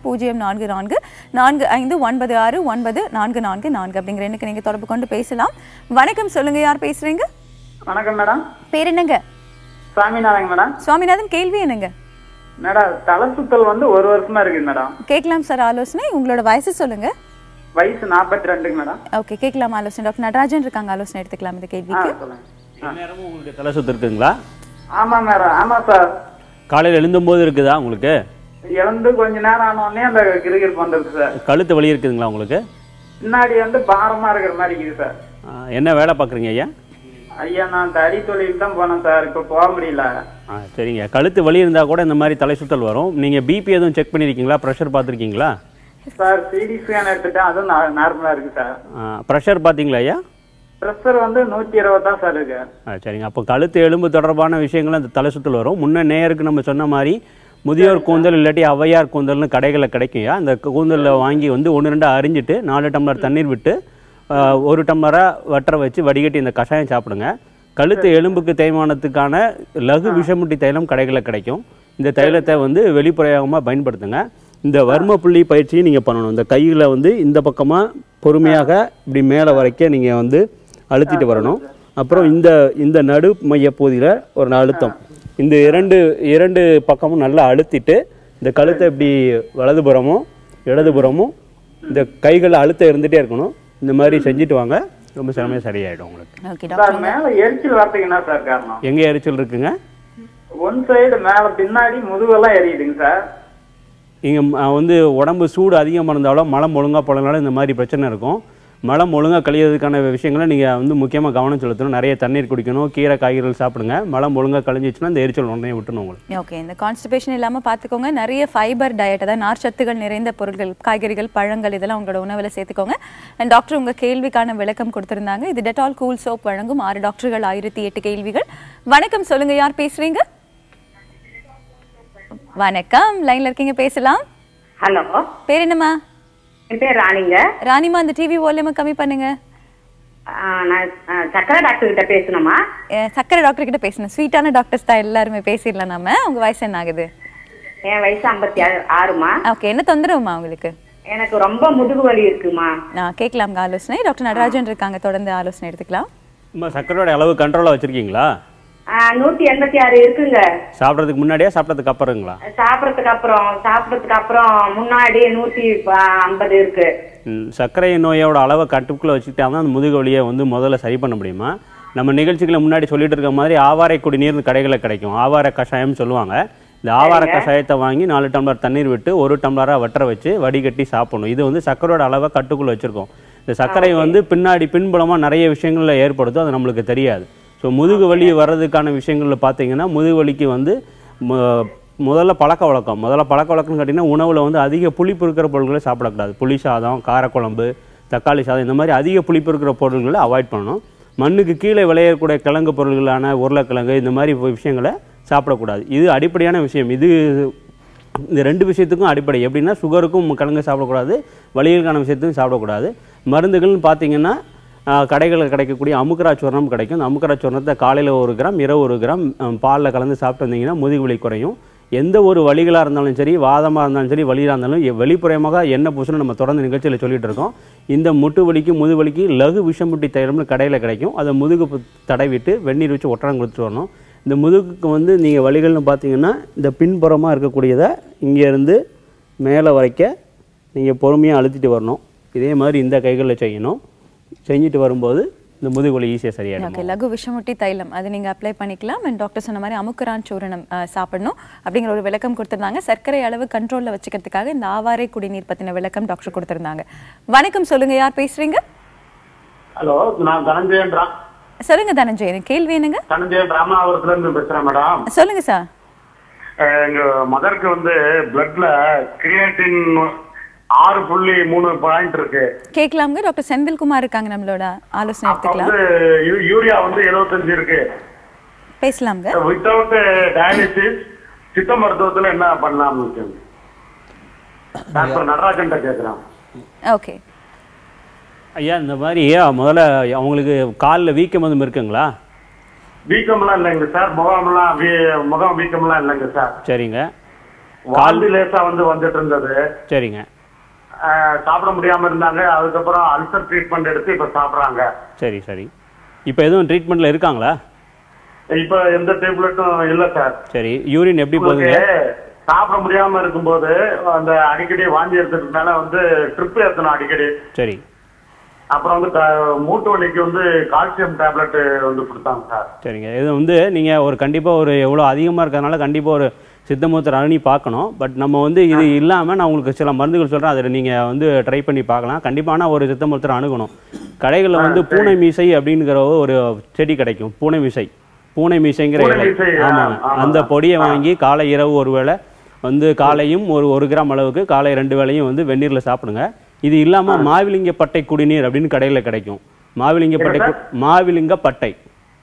0444969444 அப்படிங்கிற எண்ணுக்கு நீங்கள் தொடர்பு கொண்டு பேசலாம். வணக்கம், சொல்லுங்க, யார் பேசுறீங்க? வணக்கம் மேடம். பேர் என்னங்க? சுவாமிநாதன் மேடம். சுவாமிநாதன், கேள்வி என்னங்க? மேடம், தலை சுத்தல் 1 வருஷமா இருக்கு மேடம். கேட்கலாம் சார் ஆலோசனை. உங்களோட வயசு சொல்லுங்க. வயசு 42 மேடம். ஓகே, கேட்கலாம் ஆலோசனை. டாக்டர் நடராஜன் இருக்காங்க, ஆலோசனை எடுத்துக்கலாம் இந்த கேள்விக்கு. நேரமும் உங்களுக்கு தலை சுத்து இருக்குங்களா? ஆமா மேடம். ஆமா சார். காலையில் எழுந்தும் போது இருக்குதா உங்களுக்கு? எழுந்து கொஞ்ச நேரம் ஆனோடனே அந்த கிருகிருப்பு வந்துருக்கு சார். கழுத்து வலி இருக்குதுங்களா உங்களுக்கு? பின்னாடி பாரமா இருக்கிற மாதிரி இருக்குது சார். என்ன வேலை பார்க்குறீங்க ஐயா? ஐயா, நான் தறி தொழில் தான் போனேன் சார், இப்போ போக முடியல. சரிங்க. கழுத்து வலி இருந்தால் கூட இந்த மாதிரி தலை சுத்தல் வரும். நீங்கள் பிபி எதுவும் செக் பண்ணியிருக்கீங்களா? ப்ரெஷர் பார்த்துருக்கீங்களா? சார், சிடி ஸ்கேன் எடுத்துட்டேன், அதுவும் நார்மலாக இருக்குது சார். ப்ரெஷர் பார்த்தீங்களா ஐயா? ப்ரெஷர் 120 தான் சார் இருக்கு. சரிங்க. அப்போ கழுத்து எலும்பு தொடர்பான விஷயங்கள் அந்த தலை சுத்தல் வரும். முன்ன நேருக்கு நம்ம சொன்ன மாதிரி முதியோர் கூந்தல் இல்லாட்டி ஔவையார் கூந்தல்னு கடைகளில் கிடைக்குங்க. அந்த கூந்தலில் வாங்கி 1-2 அரிஞ்சிட்டு 4 டம்ளர் தண்ணீர் விட்டு 1 டம்ளராக வற்ற வச்சு வடிகட்டி இந்த கஷாயம் சாப்பிடுங்க. கழுத்து எலும்புக்கு தேய்மானத்துக்கான லகு விஷமுட்டி தைலம் கடைகளில் கிடைக்கும். இந்த தைலத்தை வெளிப்புறமாக பயன்படுத்துங்க. இந்த வர்ம புள்ளி பயிற்சியை நீங்கள் பண்ணணும். இந்த கையில் இந்த பக்கமாக பொறுமையாக இப்படி மேலே வரைக்கும் நீங்கள் அழுத்திட்டு வரணும். அப்புறம் இந்த நடு மையப்பகுதியில் ஒரு அழுத்தம். இந்த இரண்டு பக்கமும் நல்லா அழுத்திட்டு இந்த கழுத்தை இப்படி வலதுபுறமும் இடதுபுறமும் இந்த கைகளை அழுத்தம் இருந்துகிட்டே இருக்கணும். இந்த மாதிரி செஞ்சுட்டு வாங்க, ரொம்ப சிரமம் சரியாயிடும் உங்களுக்கு. மேல எரிச்சல் வரதுக்கு என்ன சார் காரணம்? எங்க எரிச்சல் இருக்குங்க? ஒன் சைடு மேல பின்னாடி முதுகெல்லாம் எரியுதுங்க சார். இங்கே உடம்பு சூடு அதிகமாக இருந்தாலும் மலம் ஒழுங்காக போலனாலும் இந்த மாதிரி பிரச்சனை இருக்கும். மலம் ஒழுங்காக கழியறதுக்கான விஷயங்களை நீங்கள் வந்து முக்கியமாக கவனம் செலுத்தணும். நிறைய தண்ணீர் குடிக்கணும், கீரை காய்கறிகள் சாப்பிடுங்க. மலம் ஒழுங்காக கழிஞ்சிச்சுன்னா இந்த எரிச்சல் உடனே விட்டுணும் உங்களுக்கு. ஓகே, இந்த கான்ஸ்டிபேஷன் இல்லாமல் பார்த்துக்கோங்க. நிறைய ஃபைபர் டயட், அதாவது நார்ச்சத்துகள் நிறைந்த பொருட்கள், காய்கறிகள், பழங்கள் இதெல்லாம் உங்களோட உணவில் சேர்த்துக்கோங்க. அண்ட் டாக்டர் உங்கள் கேள்விக்கான விளக்கம் கொடுத்துருந்தாங்க. இது டெட்டால் கூல் சோப் வழங்கும் 6 டாக்டர்கள் 1008 கேள்விகள். வணக்கம், சொல்லுங்க, யார் பேசுறீங்க? வணக்கம், லைன்ல இருக்கீங்க, பேசலாம். ஹலோ, பேர் என்னம்மா? என் பேர் ராணிங்க. ராணிமா, அந்த டிவி வால்யூமை கம்மி பண்ணுங்க. நான் சக்கரை டாக்டர் கிட்ட பேசணுமா? சக்கரை டாக்டர் கிட்ட பேசணும். ஸ்வீட்டான டாக்டர்ஸ் தான் எல்லாருமே பேசிடலாம் நாம. உங்க வயசு என்ன ஆகுது? என் வயசு 56மா. ஓகே, என்ன தொந்தரவுமா உங்களுக்கு? எனக்கு ரொம்ப முதுகு வலி இருக்குமா. நான் கேட்கலாம்ங்க ஆலோசனை. டாக்டர் நடராஜன் இருக்காங்க, தொடர்ந்து ஆலோசனை எடுத்துக்கலாம். சக்கரையோட அளவு கண்ட்ரோலாக வச்சிருக்கீங்களா? 186 இருக்குங்க. சாப்பிட்றதுக்கு முன்னாடியா சாப்பிட்றதுக்கு அப்புறங்களா? சாப்பிட்றதுக்கு அப்புறம் முன்னாடி 150 இருக்கு. சர்க்கரை நோயோட அளவை கட்டுக்குள்ள வச்சுக்கிட்டாதான் அந்த முதுகு வலியை வந்து முதல்ல சரி பண்ண முடியுமா? நம்ம நிகழ்ச்சிகளை முன்னாடி சொல்லிட்டு இருக்க மாதிரி ஆவாரை குடிநீர் கடைகளில் கிடைக்கும். ஆவார கஷாயம் சொல்லுவாங்க. இந்த ஆவார கஷாயத்தை வாங்கி 4 டம்ளர் தண்ணீர் விட்டு 1 டம்ளராக வற்ற வச்சு வடிகட்டி சாப்பிடணும். இது வந்து சர்க்கரையோட அளவை கட்டுக்குள்ள வச்சிருக்கோம். இந்த சர்க்கரை வந்து பின்புலமாக நிறைய விஷயங்களில் ஏற்படுத்தும், அது நம்மளுக்கு தெரியாது. ஸோ முதுகு வலி வர்றதுக்கான விஷயங்களில் பார்த்தீங்கன்னா, முதுகு வலிக்கு வந்து முதல்ல பழக்க வழக்கம்னு கேட்டிங்கன்னா, உணவில் வந்து அதிக புளிப்பு இருக்கிற பொருட்களை சாப்பிடக்கூடாது. புளி சாதம், காரக்குழம்பு, தக்காளி சாதம், இந்த மாதிரி அதிக புளிப்பு இருக்கிற பொருட்களை அவாய்ட் பண்ணணும். மண்ணுக்கு கீழே விளையக்கூடிய கிழங்கு பொருள்களான உருளைக்கிழங்கு இந்த மாதிரி விஷயங்களை சாப்பிடக்கூடாது. இது அடிப்படையான விஷயம். இந்த 2 விஷயத்துக்கும் அடிப்படை. எப்படின்னா, சுகருக்கும் கிழங்கு சாப்பிடக்கூடாது, வலிகளுக்கான விஷயத்துக்கும் சாப்பிடக்கூடாது. மருந்துகள்னு பார்த்தீங்கன்னா, கடைகளில் கிடைக்கக்கூடிய அமுக்கராச்சூர்ணம் கிடைக்கும். அந்த அமுக்கராச்சூர்ணத்தை காலையில் 1 கிராம், இரவு 1 கிராம் பாலில் கலந்து சாப்பிட்டு வந்தீங்கன்னா முதுகு வலி குறையும். எந்த ஒரு வலிகளாக இருந்தாலும் சரி, வாதமாக இருந்தாலும் சரி, வலியாக இருந்தாலும் வெளிப்புறமாக எண்ணெய் பூசணும் நம்ம தொடர்ந்து நிகழ்ச்சியில் சொல்லிட்டு இருக்கோம். இந்த முட்டு வலிக்கு முதுகு வலிக்கு லகு விஷமுட்டி தைலம்னு கடையில் கிடைக்கும். அதை முதுகு தடவிட்டு வெந்நீர் வச்சு ஒட்டடம் கொடுத்துட்டு வரணும். இந்த முதுகுக்கு வந்து நீங்கள் வலிகள்னு பார்த்தீங்கன்னா, இந்த பின்புறமாக இருக்கக்கூடியதை இங்கேருந்து மேலே வரைக்க நீங்கள் பொறுமையாக அழுத்திட்டு வரணும். இதே மாதிரி இந்த கைகளில் செய்யணும். செஞ்சுட்டு வரும்போது இந்த முதுகு வலி ஈஸியாக சரியாயிடும். ஓகே, லகு விஷமுட்டி தைலம் அது நீங்கள் அப்ளை பண்ணிக்கலாம். அண்ட் டாக்டர் சொன்ன மாதிரி அமுக்கரான் சூரணம் சாப்பிடணும் அப்படிங்கிற ஒரு விளக்கம் கொடுத்துருந்தாங்க. சர்க்கரை அளவு கண்ட்ரோலில் வச்சுக்கிறதுக்காக இந்த ஆவாரை குடிநீர் பற்றின விளக்கம் டாக்டர் கொடுத்துருந்தாங்க. வணக்கம், சொல்லுங்க, யார் பேசுறீங்க? ஹலோ, நான் தனஞ்சயன். சொல்லுங்க தனஞ்சயன், கேள்வி என்னங்க? தனஞ்சயன் ராமநாதபுரத்துல இருந்து பேசுறேன் மேடம். சொல்லுங்க சார். எங்க மதருக்கு வந்து பிளட்ல கிரியேட்டின் 6.3 பாயிண்ட் இருக்கு. கேட்கலாம்ங்க. டாக்டர் செந்தில்குமார் இருக்காங்க, நம்மளோட ஆலோசனை எடுத்துக்கலாம். யூரியா வந்து 75 இருக்கு. பேசலாம்ங்க. வித்தவுட் டயாலிசிஸ் சித்த மருத்துவத்துல என்ன பண்ணலாம்? டாக்டர் நடராஜன் கேட்கிறேன். ஓகே ஐயா, இந்த மாதிரி முதல்ல அவங்களுக்கு காலில் வீக்கம் வந்து இருக்குங்களா? வீக்கம்லாம் இல்லைங்க சார். முகம் வீக்கம்லாம் இல்லைங்க சார். சரிங்க. கால் லேசா வந்துட்டு இருந்தது. சரிங்க. சாப்பிட முடியாம இருந்தாங்க. அதுக்கப்புறம் அல்சர் ட்ரீட்மெண்ட் எடுத்து இப்ப சாப்பிடுறாங்க. சரி. இப்ப எதுவும் ட்ரீட்மெண்ட்ல இருக்காங்களா? இப்ப எந்த டேப்லெட்டும் இல்ல சார். சரி. யூரின் எப்படி போகுதுங்க? சாப்பிட முடியாம இருக்கும்போது அந்த அடிக்கடி வாந்தி எடுத்துட்டனால வந்து ட்ரிப் ஏத்தணும் அடிக்கடி. சரி. அப்புறம் வந்து மூட்டு வலிக்கு வந்து கால்சியம் டேப்லெட் வந்து கொடுத்தாங்க சார். சரிங்க. இது வந்து நீங்க கண்டிப்பா எவ்வளவு அதிகமா இருக்கிறதுனால கண்டிப்பா ஒரு சித்த மருத்துவர் அணுகி பார்க்கணும். பட் நம்ம வந்து இது இல்லாமல் நான் உங்களுக்கு சில மருந்துகள் சொல்கிறேன், அதில் நீங்கள் வந்து ட்ரை பண்ணி பார்க்கலாம். கண்டிப்பான ஒரு சித்த மருத்துவர் அணுகணும். கடைகளில் வந்து பூனை மீசை அப்படிங்கிற ஒரு செடி கிடைக்கும். பூனை மீசைங்கிற இலை. ஆமாம், அந்த பொடியை வாங்கி காலை இரவு ஒரு வேளை வந்து காலையும் 1 கிராம் அளவுக்கு காலை 2 வேளையும் வந்து வெந்நீரில் சாப்பிடுங்க. இது இல்லாமல் மாவிலிங்கப்பட்டை குடிநீர் அப்படின்னு கடையில் கிடைக்கும். மாவிலிங்கப்பட்டை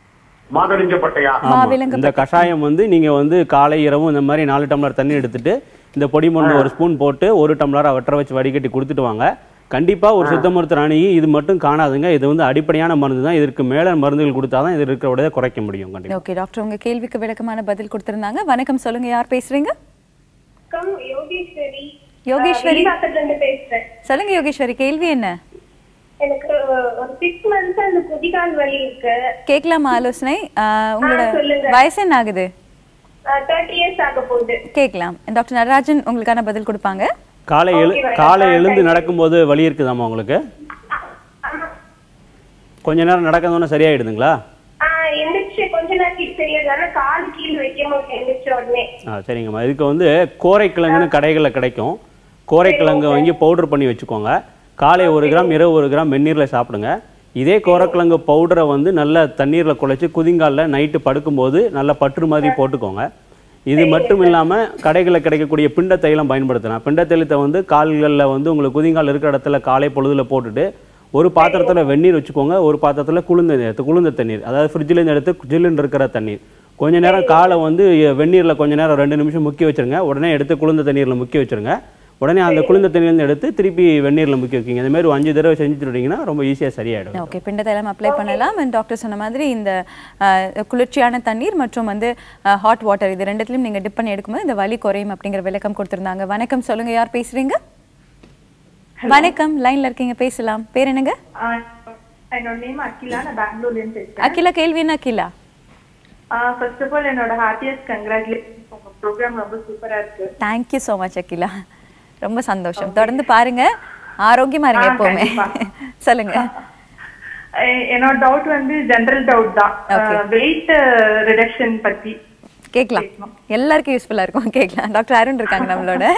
இந்த கஷாயம் வந்து நீங்க வந்து காலை இரவும் இந்த மாதிரி 4 டம்ளர் தண்ணி எடுத்துட்டு இந்த பொடி மருந்து 1 ஸ்பூன் போட்டு 1 டம்ளரா வற்ற வச்சு வடிகட்டி கொடுத்துட்டு வாங்க. கண்டிப்பா ஒரு சித்த மருத்துவர் அணுகி இது மட்டும் காணாதுங்க. இது வந்து அடிப்படையான மருந்து தான். இதற்கு மேல மருந்துகள் கொடுத்தாதான் இது இருக்கிற குறைக்க முடியும். கண்டிப்பா. ஓகே டாக்டர், உங்க கேள்விக்கு விளக்கமான பதில் கொடுத்திருந்தாங்க. வணக்கம், சொல்லுங்க, யார் பேசுறீங்க? யோகேஸ்வரி பேசுறேன். சொல்லுங்க யோகேஸ்வரி, கேள்வி என்ன? எனக்கு ஒரு 6 months அந்த குதிகால் வலி இருக்கு. கேட்கலாமா ஆலோசனை? உங்களோட வயசு என்ன ஆகுது? 30 years ஆக போகுது. கேட்கலாம். டாக்டர் நடராஜன் உங்களுக்கான பதில் கொடுப்பாங்க. காலை எழுந்து நடக்கும்போது வலி இருக்குதாமா உங்களுக்கு? கொஞ்ச நேரம் நடக்கிறதுனா சரியாயிடுதுங்களா? கொஞ்ச நேரம் தெரியாதால கால் கீழ வைக்கணும் எந்திரிச்ச உடனே. சரிங்கம்மா. இதுக்கு வந்து கோரைக்கிழங்குன்னு கடைகளில் கிடைக்கும். கோரைக்கிழங்கு வாங்கி பவுடர் பண்ணி வச்சுக்கோங்க. காலை 1 கிராம் இரவு 1 கிராம் வெந்நீரில் சாப்பிடுங்க. இதே கோரக்கிழங்கு பவுடரை வந்து நல்ல தண்ணீரில் குழைச்சி குதிங்காலில் நைட்டு படுக்கும்போது நல்ல பற்று மாதிரி போட்டுக்கோங்க. இது மட்டும் இல்லாமல் கடைகளில் கிடைக்கக்கூடிய பிண்ட தைலம் பயன்படுத்தலாம். பிண்ட தைலத்தை வந்து கால்களில் வந்து உங்களுக்கு குதிங்கால் இருக்கிற இடத்துல காலை பொழுதில் போட்டுட்டு ஒரு பாத்திரத்தில் வெந்நீர் வச்சுக்கோங்க, ஒரு பாத்திரத்தில் குளிர்ந்த தண்ணீர், அதாவது ஃப்ரிட்ஜிலேருந்து எடுத்து ஜில்லுன்னு இருக்கிற தண்ணீர். கொஞ்ச நேரம் காலை வந்து வெந்நீரில் கொஞ்ச நேரம் 2 நிமிஷம் முக்கி வச்சுருங்க. உடனே எடுத்து குளிர்ந்த தண்ணீரில் முக்கி வச்சுருங்க. உடனே அந்த குளிர்ந்த தண்ணீர்லேருந்து எடுத்து திருப்பி வெந்நீரில் முக்கி வைக்கிங்க. இந்த மாதிரி 5 தடவை செஞ்சுட்டுட்டீங்கன்னா ரொம்ப ஈஸியாக சரியாயிடும். ஓகே, பிண்ட தைலம் அப்ளை பண்ணலாம். அண்ட் டாக்டர் சொன்ன மாதிரி இந்த குளிர்ச்சியான தண்ணீர் மற்றும் வந்து ஹாட் வாட்டர் இது ரெண்டுத்திலையும் நீங்கள் டிப் பண்ணி எடுக்கும்போது இந்த வலி குறையும் அப்படிங்கிற விளக்கம் கொடுத்துருந்தாங்க. வணக்கம், சொல்லுங்க, யார் பேசுறீங்க? வணக்கம், லைன்ல இருக்கீங்க, பேசலாம். பேர் என்னங்க? என்னோட நேம் அகிலா, நான் பெங்களூர்ல இருந்து பேசுறேன். அகிலா, கேள்வி என்ன அகிலா? ஃபர்ஸ்ட் ஆஃப் ஆல் என்னோட ஹார்ட்டியஸ்ட் கங்க்ராச்சுலேஷன்ஸ், உங்க ப்ரோக்ராம் ரொம்ப சூப்பரா இருக்கு. Thank you so much Akila, ரொம்ப சந்தோஷம். தொடர்ந்து பாருங்க, ஆரோக்கியமா இருங்க எப்பவுமே. சொல்லுங்க. என்னோட டவுட் வந்து ஜெனரல் டவுட் தான், வெயிட் ரிடக்ஷன் பத்தி கேட்கலாம். எல்லாருக்கும் யூஸ்ஃபுல்லா இருக்கும், கேட்கலாம். டாக்டர் அருண் இருக்காங்க நம்மளோட.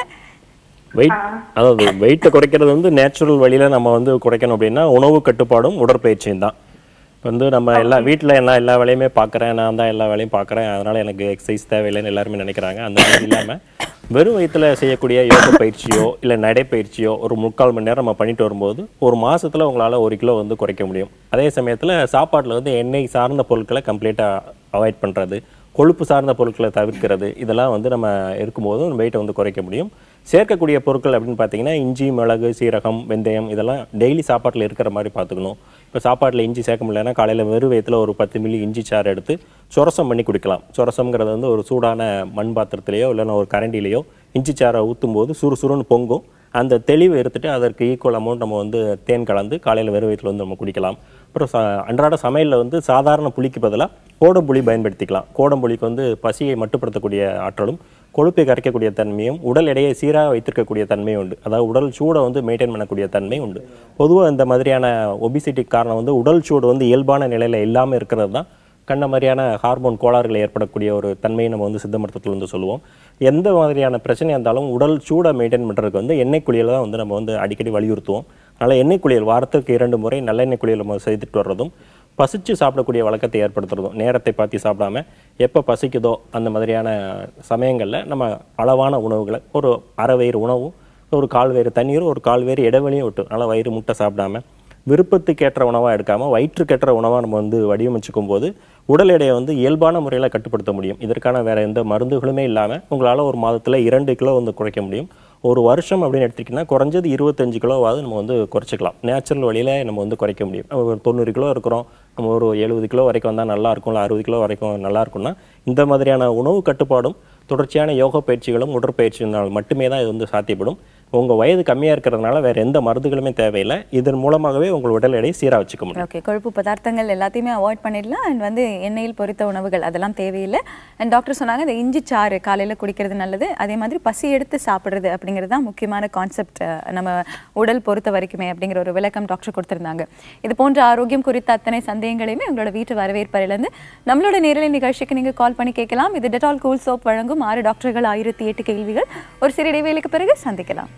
அதாவது வெயிட்டை குறைக்கிறது வந்து நேச்சுரல் வழியில் நம்ம வந்து குறைக்கணும் அப்படின்னா உணவு கட்டுப்பாடும் உடற்பயிற்சியும் தான். வந்து நம்ம வீட்டில் எல்லா வேலையுமே பார்க்குறேன், நான் தான் எல்லா வேலையும் பார்க்குறேன், அதனால் எனக்கு எக்ஸசைஸ் தேவையில்லைன்னு எல்லாருமே நினைக்கிறாங்க. அந்த மாதிரி இல்லாமல் வெறும் வயிற்றில் செய்யக்கூடிய யோக பயிற்சியோ இல்லை நடைப்பயிற்சியோ ஒரு 3/4 மணி நேரம் நம்ம பண்ணிட்டு வரும்போது ஒரு மாதத்தில் உங்களால் 1 கிலோ வந்து குறைக்க முடியும். அதே சமயத்தில் சாப்பாட்டில் வந்து எண்ணெய் சார்ந்த பொருட்களை கம்ப்ளீட்டாக அவாய்ட் பண்ணுறது, கொழுப்பு சார்ந்த பொருட்களை தவிர்க்கிறது, இதெல்லாம் வந்து நம்ம இருக்கும்போது வெயிட்டை வந்து குறைக்க முடியும். சேர்க்கக்கூடிய பொருட்கள் அப்படின்னு பார்த்தீங்கன்னா இஞ்சி, மிளகு, சீரகம், வெந்தயம் இதெல்லாம் டெய்லி சாப்பாட்டில் இருக்கிற மாதிரி பார்த்துக்கணும். இப்போ சாப்பாட்டில் இஞ்சி சேர்க்க முடியலன்னா காலையில் வெறும் வயிற்றில் ஒரு 10 மில்லி இஞ்சி சாறு எடுத்து சொரசம் பண்ணி குடிக்கலாம். சொரசம்ங்கிறது வந்து ஒரு சூடான மண் பாத்திரத்திலேயோ இல்லைன்னா ஒரு கரண்டிலேயோ இஞ்சி சாறை ஊற்றும் போது சுறுசுறுன்னு பொங்கும். அந்த தெளிவை எடுத்துகிட்டு அதற்கு ஈக்குவல் அமௌண்ட் நம்ம வந்து தேன் கலந்து காலையில் வெறும் வயிற்றில் வந்து நம்ம குடிக்கலாம். அப்புறம் அன்றாட சமையலில் வந்து சாதாரண புளிக்கு பதிலாக கோடம்புளி பயன்படுத்திக்கலாம். கோடம்புளிக்கு வந்து பசியை மட்டுப்படுத்தக்கூடிய ஆற்றலும் கொழுப்பை கரைக்கக்கூடிய தன்மையும் உடல் எடையை சீராக வைத்திருக்கக்கூடிய தன்மையும் உண்டு. அதாவது உடல் சூடை வந்து மெயின்டைன் பண்ணக்கூடிய தன்மை உண்டு. பொதுவாக இந்த மாதிரியான ஒபிசிட்டிக்கு காரணம் வந்து உடல் சூடு வந்து இயல்பான நிலையில் இல்லாமல் இருக்கிறது தான். கண்ண மாதிரியான ஹார்மோன் கோளாறுகள் ஏற்படக்கூடிய ஒரு தன்மையை நம்ம வந்து சித்த மருத்துவத்தில் வந்து சொல்லுவோம். எந்த மாதிரியான பிரச்சனையாக இருந்தாலும் உடல் சூடை மெயின்டைன் பண்ணுறதுக்கு வந்து எண்ணெய் குளியலை தான் வந்து நம்ம வந்து அடிக்கடி வலியுறுத்துவோம். அதனால் எண்ணெய் குளியல் வாரத்துக்கு 2 முறை நல்லெண்ணெய் குளியல் நம்ம செய்துட்டு வர்றதும், பசிச்சு சாப்பிடக்கூடிய வழக்கத்தை ஏற்படுத்துறதும், நேரத்தை பார்த்து சாப்பிடாம எப்போ பசிக்குதோ அந்த மாதிரியான சமயங்களில் நம்ம அளவான உணவுகளை ஒரு அரை வயிறு உணவும் ஒரு 1/4 வயிறு தண்ணீரும் ஒரு 1/4 வயிறு இடைவெளியும் விட்டு நல்லா வயிறு முட்டை சாப்பிடாம விருப்பத்துக்கேற்ற உணவாக எடுக்காமல் வயிற்றுக்கேற்ற உணவாக நம்ம வந்து வடிவமைச்சிக்கும் போது உடல் எடையை வந்து இயல்பான முறையில் கட்டுப்படுத்த முடியும். இதற்கான வேறு எந்த மருந்துகளுமே இல்லாமல் உங்களால் ஒரு மாதத்தில் 2 கிலோ வந்து குறைக்க முடியும். ஒரு வருஷம் அப்படின்னு எடுத்திங்கன்னா குறைஞ்சது 25 கிலோவாவது நம்ம வந்து குறைச்சிக்கலாம். நேச்சுரல் வழியில் நம்ம வந்து குறைக்க முடியும். ஒரு 90 கிலோ இருக்கிறோம், நம்ம ஒரு 70 கிலோ வரைக்கும் வந்தால் நல்லா இருக்கும், இல்லை 60 கிலோ வரைக்கும் நல்லா இருக்கும்னா இந்த மாதிரியான உணவு கட்டுப்பாடும் தொடர்ச்சியான யோக பயிற்சிகளும் உடற்பயிற்சியினால் மட்டுமே தான் இது வந்து சாத்தியப்படும். உங்கள் வயது கம்மியாக இருக்கிறதுனால வேறு எந்த மருந்துகளுமே தேவையில்லை. இதன் மூலமாகவே உங்கள் உடல் எடையை சீராக வச்சுக்க முடியும். ஓகே, கொழுப்பு பதார்த்தங்கள் எல்லாத்தையுமே அவாய்ட் பண்ணிடலாம். அண்ட் வந்து எண்ணெயில் பொரித்த உணவுகள் அதெல்லாம் தேவையில்லை. அண்ட் டாக்டர் சொன்னாங்க இந்த இஞ்சி சாறு காலையில் குடிக்கிறது நல்லது. அதே மாதிரி பசி எடுத்து சாப்பிட்றது அப்படிங்கிறது தான் முக்கியமான கான்செப்ட் நம்ம உடல் பொறுத்த வரைக்குமே அப்படிங்கிற ஒரு விளக்கம் டாக்டர் கொடுத்துருந்தாங்க. இது போன்ற ஆரோக்கியம் குறித்த அத்தனை சந்தேகங்களையுமே உங்களோட வீட்டு வரவேற்பறையிலேருந்து நம்மளோட நேரலை நிகழ்ச்சிக்கு நீங்கள் கால் பண்ணி கேட்கலாம். இது டெட்டால் கூல் சோப் வழங்கும் 6 டாக்டர்கள் 1008 கேள்விகள். ஒரு சிறு இடைவேளைக்கு பிறகு சந்திக்கலாம்.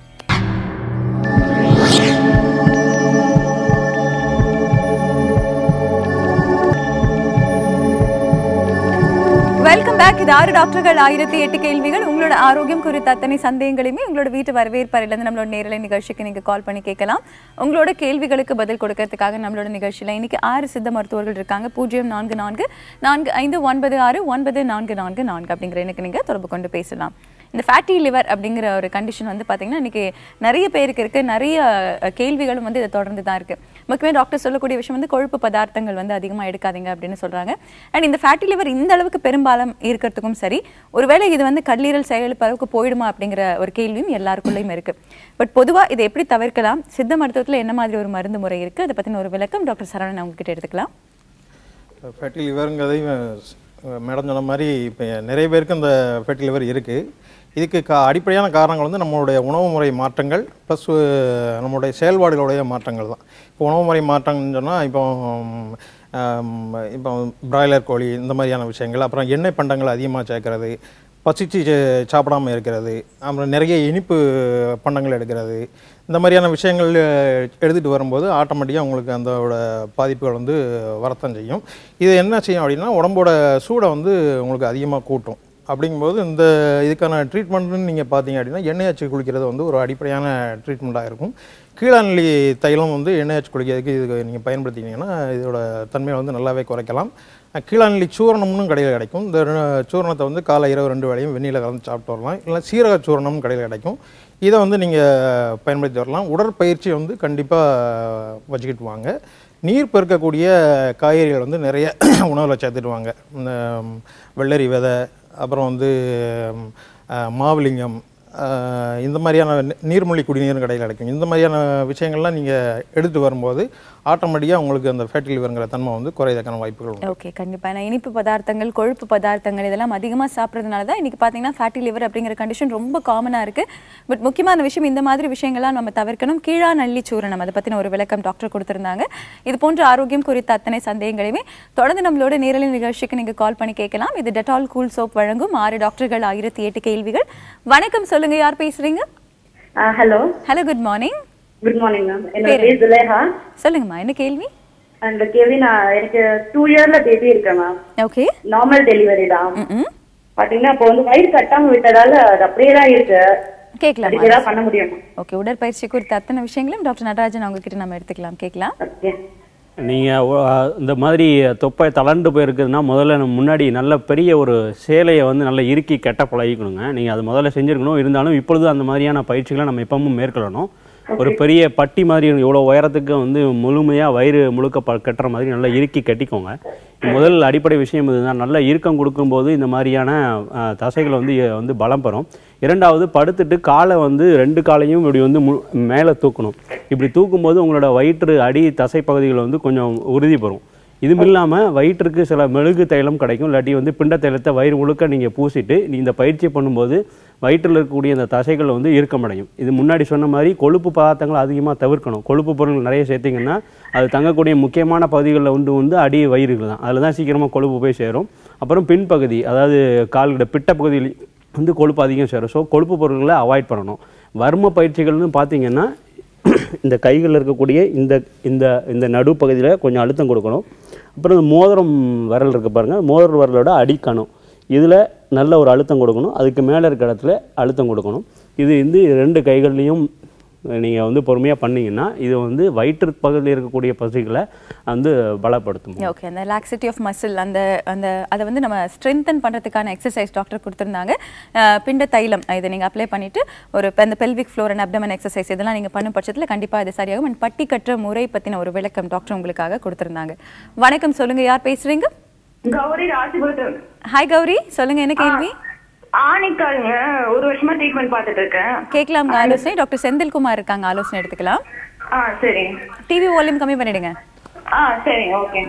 Welcome back. இது 6 டாக்டர்கள் 1008 கேள்விகள். உங்களோட ஆரோக்கியம் குறித்த அத்தனை சந்தேகங்களையுமே உங்களோட வீட்டு வரவேற்பறையிலேருந்து நம்மளோட நேரலை நிகழ்ச்சிக்கு நீங்கள் கால் பண்ணி கேட்கலாம். உங்களோட கேள்விகளுக்கு பதில் கொடுக்கறதுக்காக நம்மளோட நிகழ்ச்சியில் இன்னைக்கு 6 சித்த மருத்துவர்கள் இருக்காங்க. 0444459494 அப்படிங்கிற எனக்கு நீங்கள் தொடர்பு கொண்டு பேசலாம். இந்த ஃபேட்டி லிவர் அப்படிங்கிற ஒரு கண்டிஷன் வந்து பார்த்தீங்கன்னா இன்றைக்கி நிறைய பேருக்கு இருக்குது. நிறைய கேள்விகளும் வந்து இதை தொடர்ந்து தான் இருக்குது. முக்கியமாக டாக்டர் சொல்லக்கூடிய விஷயம் வந்து கொழுப்பு பதார்த்தங்கள் வந்து அதிகமாக எடுக்காதீங்க அப்படின்னு சொல்கிறாங்க. அண்ட் இந்த ஃபேட்டி லிவர் இந்த அளவுக்கு பெரும்பாலும் இருக்கிறதுக்கும் சரி, ஒருவேளை இது வந்து கல்லீரல் செயலிழப்பு அளவுக்கு போயிடுமா அப்படிங்கிற ஒரு கேள்வியும் எல்லாருக்குள்ளேயும் இருக்குது. பட் பொதுவாக இதை எப்படி தவிர்க்கலாம், சித்த மருத்துவத்தில் என்ன மாதிரி ஒரு மருந்து முறை இருக்குது, அதை பற்றின ஒரு விளக்கம் டாக்டர் சரவணன் அவங்ககிட்ட எடுத்துக்கலாம். ஃபேட்டி லிவருங்கிறதையும் மேடம் சொன்ன மாதிரி இப்போ நிறைய பேருக்கு இந்த ஃபேட்டி லிவர் இருக்குது. இதுக்கு அடிப்படையான காரணங்கள் வந்து நம்மளுடைய உணவு முறை மாற்றங்கள் ப்ளஸ் நம்மளுடைய செயல்பாடுகளுடைய மாற்றங்கள் தான். இப்போ உணவு முறை மாற்றங்கள்னு சொன்னால் இப்போ பிராய்லர் கோழி இந்த மாதிரியான விஷயங்கள், அப்புறம் எண்ணெய் பண்டங்கள் அதிகமாக சேர்க்கறது, பசிச்சு சாப்பிடாமல் இருக்கிறது, அப்புறம் நிறைய இனிப்பு பண்டங்கள் எடுக்கிறது, இந்த மாதிரியான விஷயங்கள் எடுத்துகிட்டு வரும்போது ஆட்டோமேட்டிக்காக உங்களுக்கு அதோட பாதிப்புகள் வந்து வரத்தான் செய்யும். இது என்ன செய்யும் அப்படின்னா உடம்போட சூடை வந்து உங்களுக்கு அதிகமாக கூட்டும். அப்படிங்கும்போது இந்த இதுக்கான ட்ரீட்மெண்ட்னு நீங்கள் பார்த்தீங்க அப்படின்னா எண்ணெய் அச்சு குளிக்கிறது வந்து ஒரு அடிப்படையான ட்ரீட்மெண்ட்டாக இருக்கும். கீழாநெல்லி தைலம் வந்து எண்ணெய் அச்சு குளிக்கிறதுக்கு இதுக்கு நீங்கள் பயன்படுத்தினீங்கன்னா இதோட தன்மையை வந்து நல்லாவே குறைக்கலாம். கீழாநெல்லி சூரணம்னு கடையில் கிடைக்கும். இந்த சூரணத்தை வந்து காலை இரவு 2 வேளையும் வெந்நீரில் கலந்து சாப்பிட்டு வரலாம். இல்லை சீரக சூரணம் கடையில் கிடைக்கும். இதை வந்து நீங்கள் பயன்படுத்தி வரலாம். உடற்பயிற்சி வந்து கண்டிப்பாக வச்சுக்கிட்டு வாங்க. நீர் பெருக்கக்கூடிய காய்கறிகள் வந்து நிறைய உணவில் சேர்த்துட்டு வாங்க. இந்த வெள்ளரி விதை, அப்புறம் வந்து மாவுலிங்கம், இந்த மாதிரியான நீர்மொழி குடிநீர் கடையில் கிடைக்கும். இந்த மாதிரியான விஷயங்கள்லாம் நீங்கள் எடுத்துகிட்டு வரும்போது ஆட்டோமேட்டிக்காக உங்களுக்கு அந்த ஃபேட்டி லிவருங்கிற தன்மை வந்து குறையதற்கான வாய்ப்புகள் உண்டு. ஓகே, கண்டிப்பாக. நான் இனிப்பு பதார்த்தங்கள், கொழுப்பு பதார்த்தங்கள் இதெல்லாம் அதிகமாக சாப்பிட்றதுனால தான் இன்றைக்கி பார்த்தீங்கன்னா ஃபேட்டி லிவர் அப்படிங்கிற கண்டிஷன் ரொம்ப காமனாக இருக்குது. பட் முக்கியமான விஷயம் இந்த மாதிரி விஷயங்கள்லாம் நம்ம தவிர்க்கணும். கீழாநெல்லி சூரணம் அதை பற்றின ஒரு விளக்கம் டாக்டர் கொடுத்துருந்தாங்க. இது போன்ற ஆரோக்கியம் குறித்த அத்தனை சந்தேகங்களையுமே தொடர்ந்து நம்மளோட நேரலை நிகழ்ச்சிக்கு நீங்கள் கால் பண்ணி கேட்கலாம். இது டெட்டால் கூல் சோப் வழங்கும் 6 டாக்டர்கள் 1008 கேள்விகள். வணக்கம், சொல்லுங்க, யார் பேசுறீங்க? Hello. Hello, good morning. Good morning ma'am. என்னோட பேர் துலேஹா. சொல்லுங்கம்மா, என்ன கேள்வி? அந்த கேள்வி, எனக்கு 2 இயர்ல பேபி இருக்கேன் மேம். ஓகே. நார்மல் டெலிவரி தான். பாத்தீங்கன்னா இப்போ வந்து வயிறு கட்டாம விட்டதால அது அப்படியே தான் இருக்கு. கேட்கலாம், ஏதாவது பண்ண முடியுமா? ஓகே, உடற்பயிற்சி குறித்த அத்தனை விஷயங்களும் டாக்டர் நடராஜன் அவங்க கிட்ட நம்ம எடுத்துக்கலாம். கேட்கலாம். நீங்கள் இந்த மாதிரி தொப்பை தளர்ந்து போயிருக்குதுன்னா முதல்ல நம்ம முன்னாடி நல்ல பெரிய ஒரு சேலையை வந்து நல்லா இறுக்கி கெட்ட பழகிக்கணுங்க. நீங்கள் அது முதல்ல செஞ்சுருக்கணும். இருந்தாலும் இப்பொழுது அந்த மாதிரியான பயிற்சிகளை நம்ம எப்பவும் மேற்கொள்ளணும். ஒரு பெரிய பட்டி மாதிரி இவ்வளோ உயரத்துக்கு வந்து முழுமையாக வயிறு முழுக்க கட்டுற மாதிரி நல்லா இறுக்கி கட்டிக்கோங்க. முதல் அடிப்படை விஷயம் இதுதான். நல்லா இறுக்கம் கொடுக்கும்போது இந்த மாதிரியான தசைகள் வந்து பலம் பெறும். இரண்டாவது, படுத்துட்டு காலை வந்து 2 காலையும் இப்படி வந்து மேலே தூக்கணும். இப்படி தூக்கும்போது உங்களோட வயிற்று அடி தசை பகுதிகள் வந்து கொஞ்சம் உறுதி பெறும். இதுவும் இல்லாமல் வயிற்றுக்கு சில மெழுகு தைலம் கிடைக்கும். இல்லாட்டி வந்து பிண்ட தைலத்தை வயிறு முழுக்க நீங்கள் பூசிட்டு இந்த பயிற்சி பண்ணும்போது வயிற்றில் இருக்கக்கூடிய அந்த தசைகள் வந்து இறுக்கமடையும். இது முன்னாடி சொன்ன மாதிரி கொழுப்பு பதார்த்தங்கள் அதிகமாக தவிர்க்கணும். கொழுப்பு பொருட்கள் நிறைய சேர்த்திங்கன்னா அது தங்கக்கூடிய முக்கியமான பகுதிகளில் வந்து அடி வயிறுகள் தான். அதில் தான் சீக்கிரமாக கொழுப்பு போய் சேரும். அப்புறம் பின்பகுதி, அதாவது கால்கிட்ட பிட்ட பகுதியில் வந்து கொழுப்பு அதிகம் சேரும். ஸோ கொழுப்பு பொருட்களை அவாய்ட் பண்ணணும். வர்ம பயிற்சிகள்னு பார்த்தீங்கன்னா இந்த கைகளில் இருக்கக்கூடிய இந்த நடுப்பகுதியில் கொஞ்சம் அழுத்தம் கொடுக்கணும். அப்புறம் இந்த மோதிரம் விரல் இருக்குது பாருங்கள், மோதிர விரலோட அடிக்கணும். இதில் நல்ல ஒரு அழுத்தம் கொடுக்கணும். அதுக்கு மேலே இருக்க இடத்துல அழுத்தம் கொடுக்கணும். இது வந்து 2 கைகள்லையும் நீங்கள் வந்து பொறுமையாக பண்ணிங்கன்னா இது வந்து வயிற்று பகுதியில் இருக்கக்கூடிய பகுதிகளை வந்து பலப்படுத்தும். ஓகே, அந்த லாக்ஸிட்டி ஆஃப் மசில் அதை வந்து நம்ம ஸ்ட்ரென்தன் பண்ணுறதுக்கான எக்ஸசைஸ் டாக்டர் கொடுத்துருந்தாங்க. பிண்ட தைலம் இதை நீங்கள் அப்ளை பண்ணிவிட்டு அந்த pelvic floor and abdomen exercise இதெல்லாம் நீங்கள் பண்ணும் பட்சத்தில் கண்டிப்பாக இது சரியாகும். அண்ட் பட்டி கட்டுற முறை பற்றின ஒரு விளக்கம் டாக்டர் உங்களுக்காக கொடுத்துருந்தாங்க. வணக்கம், சொல்லுங்கள், யார் பேசுகிறீங்க? கௌரி, ராசிபுரம். ஹாய் கௌரி, சொல்லுங்கள், என்ன கேள்வி? ஆணிக்காலுங்க, 1 வருஷமா ட்ரீட்மெண்ட் பார்த்துட்டு இருக்கேன். கேட்கலாம்ங்க ஆலோசனை. டாக்டர் செந்தில்குமார் இருக்காங்க, ஆலோசனை எடுத்துக்கலாம். சரி. டிவி வால்யூம் கம்மி பண்ணிடுங்க. சரி, ஓகே.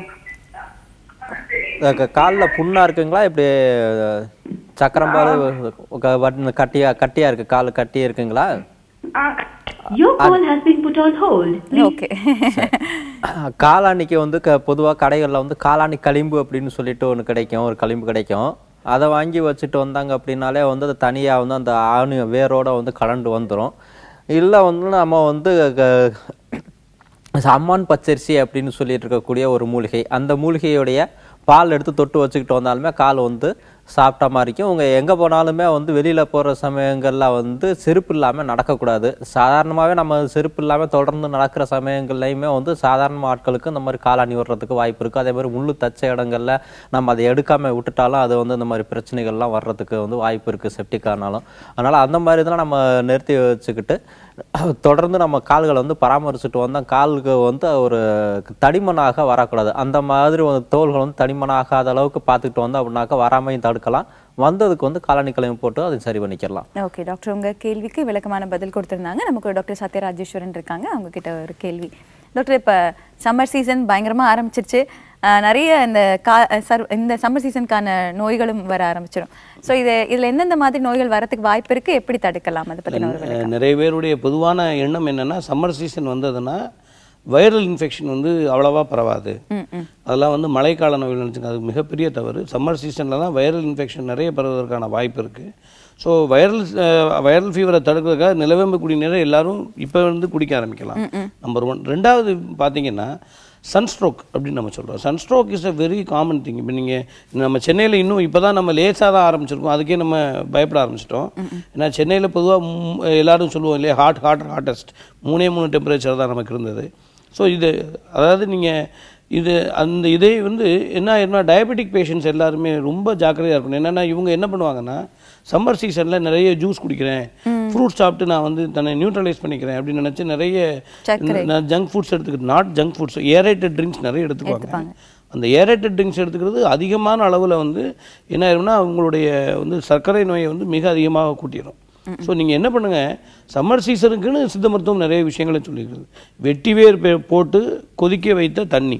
காலில் புண்ணா இருக்குங்களா? இப்படி சக்கரம் பால் கட்டியா இருக்கு, கால் கட்டியா இருக்குங்களா? காலாணிக்கு வந்து பொதுவாக கடைகளில் வந்து காலாணி களிம்பு அப்படின்னு சொல்லிட்டு ஒன்று கிடைக்கும், ஒரு களிம்பு கிடைக்கும். அதை வாங்கி வச்சுட்டு வந்தாங்க அப்படின்னாலே வந்து அது தனியாக வந்து அந்த ஆணி வேரோட வந்து கலண்டு வந்துடும். இல்லை வந்து நம்ம வந்து அம்மான் பச்சரிசி அப்படின்னு சொல்லிட்டு இருக்கக்கூடிய ஒரு மூலிகை, அந்த மூலிகையுடைய பால் எடுத்து தொட்டு வச்சுக்கிட்டு வந்தாலுமே கால் வந்து சாப்பிட்ட மாதிரி இருக்கும். உங்க எங்கே போனாலுமே வந்து வெளியில் போகிற சமயங்களில் வந்து செருப்பு இல்லாமல் நடக்கக்கூடாது. சாதாரணமாகவே நம்ம செருப்பு இல்லாமல் தொடர்ந்து நடக்கிற சமயங்கள்லையுமே வந்து சாதாரண ஆட்களுக்கு இந்த மாதிரி காலாணி வர்றதுக்கு வாய்ப்பு இருக்குது. அதே மாதிரி முள்ளு தச்ச இடங்களில் நம்ம அதை எடுக்காமல் விட்டுட்டாலும் அது வந்து இந்த மாதிரி பிரச்சனைகள்லாம் வர்றதுக்கு வந்து வாய்ப்பு இருக்குது, செப்டிக் ஆனாலும். அதனால் அந்த மாதிரி இதெல்லாம் நம்ம நிறுத்தி வச்சுக்கிட்டு தொடர்ந்து நம்ம கால்களை வந்து பராமரிச்சுட்டு வந்தால் காலுக்கு வந்து ஒரு தடிமனாக வரக்கூடாது. அந்த மாதிரி ஒரு தோள்கள் வந்து தடிமனாகாத அளவுக்கு பார்த்துக்கிட்டு வந்தோம் அப்படின்னாக்கா வராமையும் தடுக்கலாம். வந்ததுக்கு வந்து காலனி கிழமை போட்டு அதை சரி பண்ணிக்கலாம். ஓகே டாக்டர், உங்கள் கேள்விக்கு விளக்கமான பதில் கொடுத்துருந்தாங்க. நமக்கு டாக்டர் சத்யராஜேஸ்வரன் இருக்காங்க, அவங்க கிட்ட ஒரு கேள்வி. டாக்டர், இப்போ சம்மர் சீசன் பயங்கரமாக ஆரம்பிச்சிருச்சு. நிறைய இந்த சம்மர் சீசனுக்கான நோய்களும் வர ஆரம்பிச்சிடும். ஸோ இதில் எந்தெந்த மாதிரி நோய்கள் வரதுக்கு வாய்ப்பு இருக்குது, எப்படி தடுக்கலாம், அதை பற்றி? நிறைய பேருடைய பொதுவான எண்ணம் என்னென்னா, சம்மர் சீசன் வந்ததுன்னா வைரல் இன்ஃபெக்ஷன் வந்து அவ்வளோவா பரவாது, அதெல்லாம் வந்து மழைக்கால நோய்கள் நினச்சிங்க. அது மிகப்பெரிய தவறு. சம்மர் சீசனில் தான் வைரல் இன்ஃபெக்ஷன் நிறைய பரவுவதற்கான வாய்ப்பு இருக்குது. ஸோ வைரல் ஃபீவரை தடுக்கிறதுக்காக நிலவேம்பு குடிநீரை எல்லாரும் இப்போ வந்து குடிக்க ஆரம்பிக்கலாம். நம்பர் 1. ரெண்டாவது பார்த்தீங்கன்னா சன்ஸ்ட்ரோக் அப்படின்னு நம்ம சொல்கிறோம். Sunstroke is a very common thing. இப்போ நீங்கள் நம்ம சென்னையில் இன்னும் இப்போ தான் நம்ம லேசாக தான் ஆரம்பிச்சிருக்கோம், அதுக்கே நம்ம பயப்பட ஆரம்பிச்சிட்டோம். ஏன்னா சென்னையில் பொதுவாக எல்லாரும் சொல்லுவோம் இல்லையா, ஹாட்டஸ்ட் 3 டெம்பரேச்சர் தான் நமக்கு இருந்தது. ஸோ இது அதாவது நீங்கள் இது அந்த இதே வந்து என்ன டயபெட்டிக் பேஷண்ட்ஸ் எல்லாருமே ரொம்ப ஜாக்கிரதையாக இருக்கணும். என்னென்னா இவங்க என்ன பண்ணுவாங்கன்னா சம்மர் சீசனில் நிறைய ஜூஸ் குடிக்கிறேன், ஃப்ரூட்ஸ் சாப்பிட்டு நான் வந்து தன்னை நியூட்ரலைஸ் பண்ணிக்கிறேன் அப்படின்னு நினச்சி நிறைய ஜங்க் ஃபுட்ஸ் எடுத்துக்கிட்டு, not junk foods, aerated drinks நிறைய எடுத்துக்குவாங்க. அந்த ஏரேட்டட் ட்ரிங்க்ஸ் எடுத்துக்கிறது அதிகமான அளவில் வந்து என்ன ஆயிரும்னா அவங்களுடைய வந்து சர்க்கரை நோயை வந்து மிக அதிகமாக கூட்டிடும். ஸோ நீங்கள் என்ன பண்ணுங்கள், சம்மர் சீசனுக்குன்னு சித்த மருத்துவம் நிறைய விஷயங்களை சொல்லியிருக்குது. வெட்டிவேர் போட்டு கொதிக்க வைத்த தண்ணி,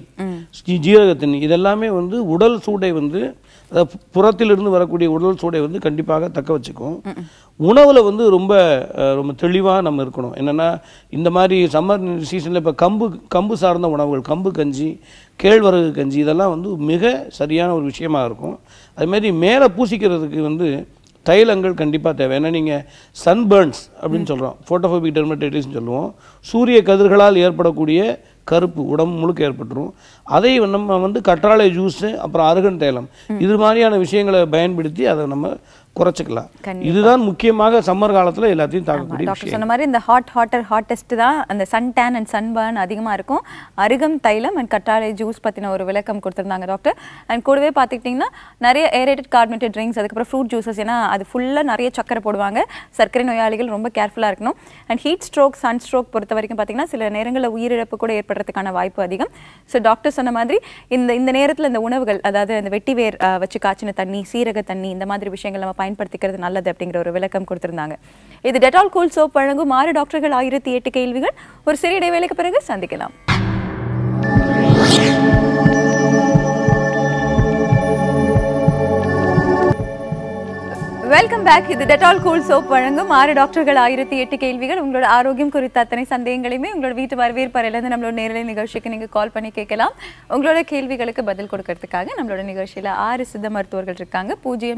ஜீரக தண்ணி, இதெல்லாமே வந்து உடல் சூடை வந்து புறத்திலிருந்து வரக்கூடிய உடல் சூடை வந்து கண்டிப்பாக தக்க வச்சுக்கும். உணவில் வந்து ரொம்ப ரொம்ப தெளிவாக நம்ம இருக்கணும். என்னென்னா இந்த மாதிரி சம்மர் சீசனில் இப்போ கம்பு சார்ந்த உணவுகள், கம்பு கஞ்சி, கேழ்வரகு கஞ்சி, இதெல்லாம் வந்து மிக சரியான ஒரு விஷயமாக இருக்கும். அதுமாரி மேலே பூசிக்கிறதுக்கு வந்து தைலங்கள் கண்டிப்பாக தேவை. ஏன்னா நீங்கள் சன்பர்ன்ஸ் அப்படின்னு சொல்கிறோம், ஃபோட்டோஃபோபிக் டெர்மடைட்டிஸ்ன்னு சொல்லுவோம். சூரிய கதிர்களால் ஏற்படக்கூடிய கருப்பு உடம்பு முழுக்க ஏற்பட்டுரும். அதை நம்ம வந்து கற்றாழை ஜூஸு, அப்புறம் அருகன் தைலம், இது மாதிரியான விஷயங்களை பயன்படுத்தி அதை நம்ம குறைச்சிக்கலாம். இதுதான் முக்கியமாக சம்மர் காலத்தில் எல்லாத்தையும் தாக்கக்கூடிய டாக்டர் சொன்ன மாதிரி இந்த ஹாட்டஸ்ட் தான் அந்த sun tan and sun burn அதிகமாக இருக்கும். அருகம் தைலம் அண்ட் கற்றாழை ஜூஸ் பற்றின ஒரு விளக்கம் கொடுத்துருந்தாங்க டாக்டர். அண்ட் கூடவே பார்த்துக்கிட்டிங்கன்னா நிறைய ஏரேட்டட் கார்பனேட்டட் ட்ரிங்க்ஸ், அதுக்கப்புறம் ஃப்ரூட் ஜூஸஸ், ஏன்னா அது ஃபுல்லாக நிறைய சக்கரை போடுவாங்க. சர்க்கரை நோயாளிகள் ரொம்ப கேர்ஃபுல்லாக இருக்கணும். And heat stroke, sun stroke பொறுத்த வரைக்கும் பார்த்தீங்கன்னா சில நேரங்களில் உயிரிழப்பு கூட ஏற்படுறதுக்கான வாய்ப்பு அதிகம். ஸோ டாக்டர் சொன்ன மாதிரி இந்த நேரத்தில் இந்த உணவுகள், அதாவது இந்த வெட்டிவேர் வச்சு காய்ச்சின தண்ணி, சீரக தண்ணி, இந்த மாதிரி விஷயங்கள் நம்ம பயன்படுத்திக்கிறது நல்லது அப்படிங்கிற ஒரு விளக்கம் கொடுத்திருந்தாங்க. இது டெட்டால் கூல் சோப் வழங்கும் 6 டாக்டர்கள் 1008 கேள்விகள். ஒரு சிறிய இடைவேளைக்கு பிறகு சந்திக்கலாம். Welcome back. இது டெட்டால் கூல் சோப் வழங்கும் 6 டாக்டர்கள் 1008 கேள்விகள். உங்களோட ஆரோக்கியம் குறித்த அத்தனை சந்தேகங்களையுமே உங்களோட வீட்டு வரவேற்பறையிலேருந்து நம்மளோட நேரலை நிகழ்ச்சிக்கு நீங்கள் கால் பண்ணி கேட்கலாம். உங்களோட கேள்விகளுக்கு பதில் கொடுக்கறதுக்காக நம்மளோட நிகழ்ச்சியில் 6 சித்த மருத்துவர்கள் இருக்காங்க.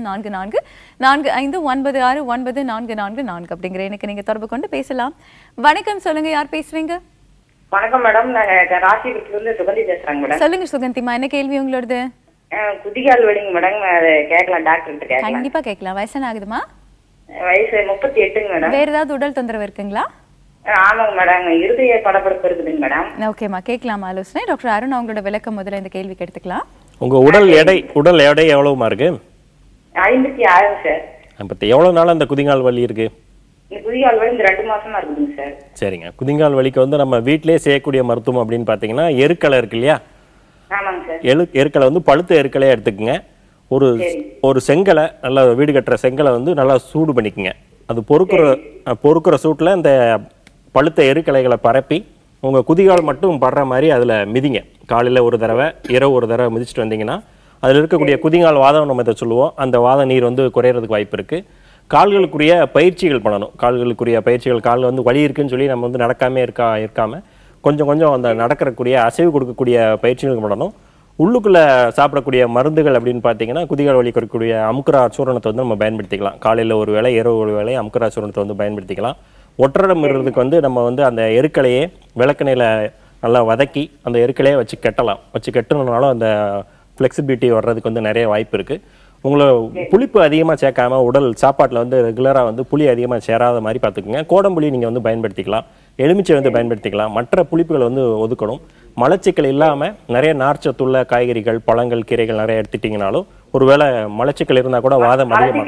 0444596944 அப்படிங்கிற எனக்கு நீங்கள் தொடர்பு கொண்டு பேசலாம். வணக்கம், சொல்லுங்க, யார் பேசுறீங்க? வணக்கம் மேடம், நான் ராசிபுரத்துலேருந்து சுகந்தி பேசுறேங்க மேடம். சொல்லுங்க சுகந்திமா, என்ன கேள்வி உங்களோடது? குதிகால் வலிங்க மேடம், அதை கேட்கலாம், டாக்டர் கேட்கலாம். கண்டிப்பா கேட்கலாம். வயசு ஆகுதுமா? வயசு 38 மேடம். வேற ஏதாவது உடல் தொந்தரவு இருக்குங்களா? ஆமாங்க மேடம், இருதய படபடப்பு இருக்குதுங்க மேடம். ஓகேமா, கேட்கலாம் ஆலோசனை. டாக்டர் அருண் அவங்களோட விளக்கம் முதல்ல இந்த கேள்விக்கு எடுத்துக்கலாம். உங்க உடல் எடை எவ்வளவுமா இருக்கு? 56 சார். அப்ப எவ்வளவு நாள் அந்த குதிங்கால் வலி இருக்கு? இந்த குதிகால் வலி இந்த 2 மாசமா இருக்குதுங்க சார். சரிங்க. குதிங்கால் வலிக்கு வந்து நம்ம வீட்டிலேயே செய்யக்கூடிய மருத்துவம் அப்படின்னு பாத்தீங்கன்னா எருக்களை இருக்கு இல்லையா? எருக்களை வந்து பழுத்த எருக்களை எடுத்துக்கங்க. ஒரு செங்கலை, நல்லா வீடு கட்டுற செங்கலை வந்து நல்லா சூடு பண்ணிக்கங்க. அது பொறுக்கிற சூட்டில் இந்த பழுத்த எருக்கலைகளை பரப்பி உங்கள் குதிகால் மட்டும் படுற மாதிரி அதில் மிதிங்க. காலையில் ஒரு தடவை, இரவு ஒரு தடவை மிதிச்சுட்டு வந்தீங்கன்னா அதில் இருக்கக்கூடிய குதிகால் வாதம் நம்ம இதை சொல்லுவோம், அந்த வாத நீர் வந்து குறையிறதுக்கு வாய்ப்பு இருக்குது. கால்களுக்குரிய பயிற்சிகள் பண்ணணும். கால்களுக்குரிய பயிற்சிகள், காலில் வந்து வலி இருக்குன்னு சொல்லி நம்ம வந்து நடக்காமல் இருக்காமல் கொஞ்சம் அந்த நடக்கிறக்கூடிய அசைவு கொடுக்கக்கூடிய பயிற்சிகள் பண்ணணும். உள்ளுக்குள்ளே சாப்பிடக்கூடிய மருந்துகள் அப்படின்னு பார்த்தீங்கன்னா குதிகால் வலி குறைக்கக்கூடிய அமுக்குரா சூரணத்தை வந்து நம்ம பயன்படுத்திக்கலாம். காலையில் ஒரு வேளை, இரவு ஒரு வேளை அமுக்குரா சூரணத்தை வந்து பயன்படுத்திக்கலாம். ஒற்றடம் இருறதுக்கு வந்து நம்ம வந்து அந்த எருக்கலையே விளக்கணையில் நல்லா வதக்கி அந்த எருக்கலையே வச்சு கட்டணுனாலும் அந்த ஃப்ளெக்சிபிலிட்டி வர்றதுக்கு வந்து நிறைய வாய்ப்பு இருக்குது. உங்களை புளிப்பு அதிகமாக சேர்க்காம உடல் சாப்பாட்டில் வந்து ரெகுலராக வந்து புளி அதிகமாக சேராத மாதிரி பார்த்துக்குங்க. கோடம்புளி நீங்கள் வந்து பயன்படுத்திக்கலாம், எலுமிச்சை வந்து பயன்படுத்திக்கலாம். மற்ற புளிப்புகளை வந்து ஒதுக்கணும். மலச்சிக்கல் இல்லாமல் நிறைய நார்ச்சத்துள்ள காய்கறிகள், பழங்கள், கீரைகள் நிறைய எடுத்துட்டிங்கனாலும் ஒருவேளை மலச்சிக்கல் இருந்தால் கூட வாதம் அதிகமாக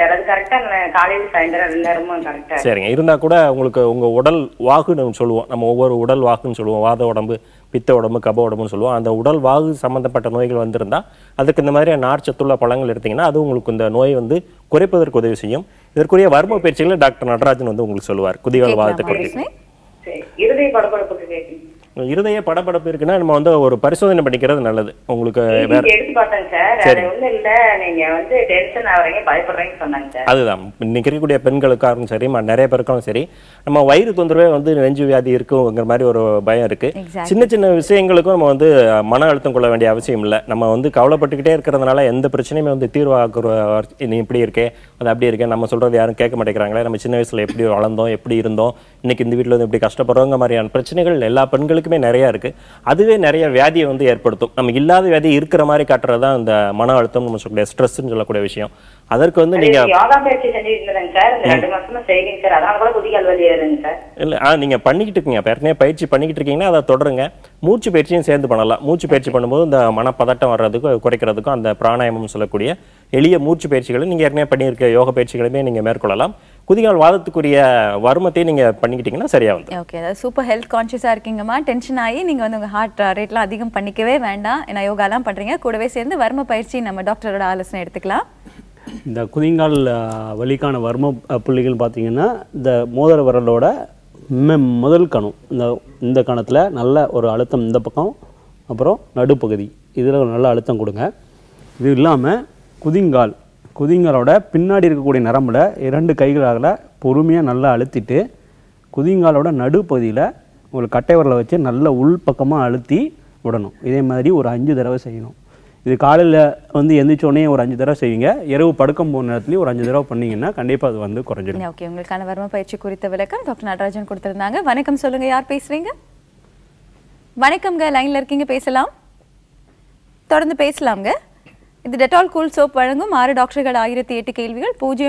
சரிங்க இருந்தால் கூட உங்களுக்கு உங்கள் உடல் வாகுன்னு சொல்லுவோம். நம்ம ஒவ்வொரு உடல் வாகுன்னு சொல்லுவோம். வாத உடம்பு, பித்த உடம்பு, கப உடம்புன்னு சொல்லுவோம். அந்த உடல் வாகு சம்மந்தப்பட்ட நோய்கள் வந்திருந்தால் அதுக்கு இந்த மாதிரி நார்ச்சத்துள்ள பழங்கள் எடுத்தீங்கன்னா அது உங்களுக்கு இந்த நோய் வந்து குறைப்பதற்கு உதவி செய்யும். இதற்குரிய வர்ம பயிற்சிகளை டாக்டர் நடராஜன் வந்து உங்களுக்கு சொல்லுவார். குதிகால் வாதத்தை குறித்து. இருதய படபடப்பு இருக்குன்னா நம்ம வந்து ஒரு பரிசோதனை பண்ணிக்கிறது நல்லது. உங்களுக்கு அதுதான் இன்னைக்கு இருக்கக்கூடிய பெண்களுக்காரும் சரி, நிறைய பேருக்கும் சரி, நம்ம வயிறு தொந்தரவே வந்து நெஞ்சு வியாதி இருக்குங்கிற மாதிரி ஒரு பயம் இருக்கு. சின்ன விஷயங்களுக்கும் நம்ம வந்து மன அழுத்தம் கொள்ள வேண்டிய அவசியம் இல்லை. நம்ம வந்து கவலைப்பட்டுக்கிட்டே இருக்கிறதுனால எந்த பிரச்சனையுமே வந்து தீர்வாக்குற நீ இப்படி இருக்கே, அது அப்படியே இருக்கேன், நம்ம சொல்கிறது யாரும் கேட்க மாட்டேங்கிறாங்களே, நம்ம சின்ன வயசில் எப்படி வளர்ந்தோம், எப்படி இருந்தோம், இன்றைக்கி இந்த வீட்டில் வந்து எப்படி கஷ்டப்படுறவங்க மாதிரியான பிரச்சனைகள் எல்லா பெண்களுக்குமே நிறையா இருக்குது. அதுவே நிறைய வியாதியை வந்து ஏற்படுத்தும். நம்ம இல்லாத வியாதி இருக்கிற மாதிரி காட்டுறது தான் இந்த மன அழுத்தம், நம்ம சொல்லக்கூடிய ஸ்ட்ரெஸ்ன்னு சொல்லக்கூடிய விஷயம். அதற்கு வந்து நீங்கள் யோகா பயிற்சி செஞ்சுட்டு இருந்தேங்க சார், 2 மாசமா செய்யுங்க சார், அதனால கூட குதிகால் வலி ஏறுங்க சார். இல்லை நீங்கள் பண்ணிக்கிட்டு இருக்கீங்க, ஏற்கனவே பயிற்சி பண்ணிக்கிட்டு இருக்கீங்கன்னா அதை தொடருங்க. மூச்சு பயிற்சியும் சேர்ந்து பண்ணலாம். மூச்சு பயிற்சி பண்ணும்போது இந்த மனப்பதட்டம் வர்றதுக்கும் குறைக்கிறதுக்கும் அந்த பிராணாயாமம் சொல்லக்கூடிய எளிய மூச்சு பயிற்சிகளை நீங்கள் ஏற்கனவே பண்ணியிருக்க யோக பயிற்சிகளுமே நீங்கள் மேற்கொள்ளலாம். குதிகால் வாதத்துக்குரிய வருமத்தையும் நீங்கள் பண்ணிக்கிட்டீங்கன்னா சரியாக வந்து. ஓகே, அதாவது சூப்பர் ஹெல்த் கான்ஷியஸாக இருக்கீங்கம்மா. டென்ஷன் ஆகி நீங்கள் வந்து உங்கள் ஹார்ட் ரேட்லாம் அதிகம் பண்ணிக்கவே வேண்டாம். ஏன்னா யோகாலாம் பண்ணுறீங்க, கூடவே சேர்ந்து வர்ம பயிற்சி நம்ம டாக்டரோட ஆலோசனை எடுத்துக்கலாம். இந்த குதிங்கால் வலிக்கான வர்ம புள்ளிகள் பார்த்தீங்கன்னா இந்த மோதிர விரலோட முதல் கணம், இந்த கணத்தில் நல்ல ஒரு அழுத்தம் இந்த பக்கம், அப்புறம் நடுப்பகுதி இதில் நல்ல அழுத்தம் கொடுங்க. இது இல்லாமல் குதிங்காலோட பின்னாடி இருக்கக்கூடிய நரம்பில் 2 கைகளால் பொறுமையாக நல்லா அழுத்திட்டு குதிங்காலோட நடுப்பகுதியில் ஒரு கட்டை விரலை வச்சு நல்ல உள் பக்கமாக அழுத்தி விடணும். இதே மாதிரி ஒரு 5 தடவை செய்யணும். இது காலையில் வந்து எந்திரிச்சோடனே ஒரு 5 தடவை செய்வீங்க, இரவு படுக்கும் போன நேரத்துலேயும் ஒரு 5 தடவை பண்ணிங்கன்னா கண்டிப்பாக அது வந்து குறைஞ்சிடும். ஓகே, உங்களுக்கான வர்ம பயிற்சி குறித்த விளக்கம் டாக்டர் நடராஜன் கொடுத்துருந்தாங்க. வணக்கம், சொல்லுங்கள், யார் பேசுகிறீங்க? வணக்கம்ங்க, லைனில் இருக்கீங்க, பேசலாம், தொடர்ந்து பேசலாம்ங்க. இது டெட்டால் கூல் சோப் வழங்கும் 6 டாக்டர்கள் 1008 கேள்விகள்.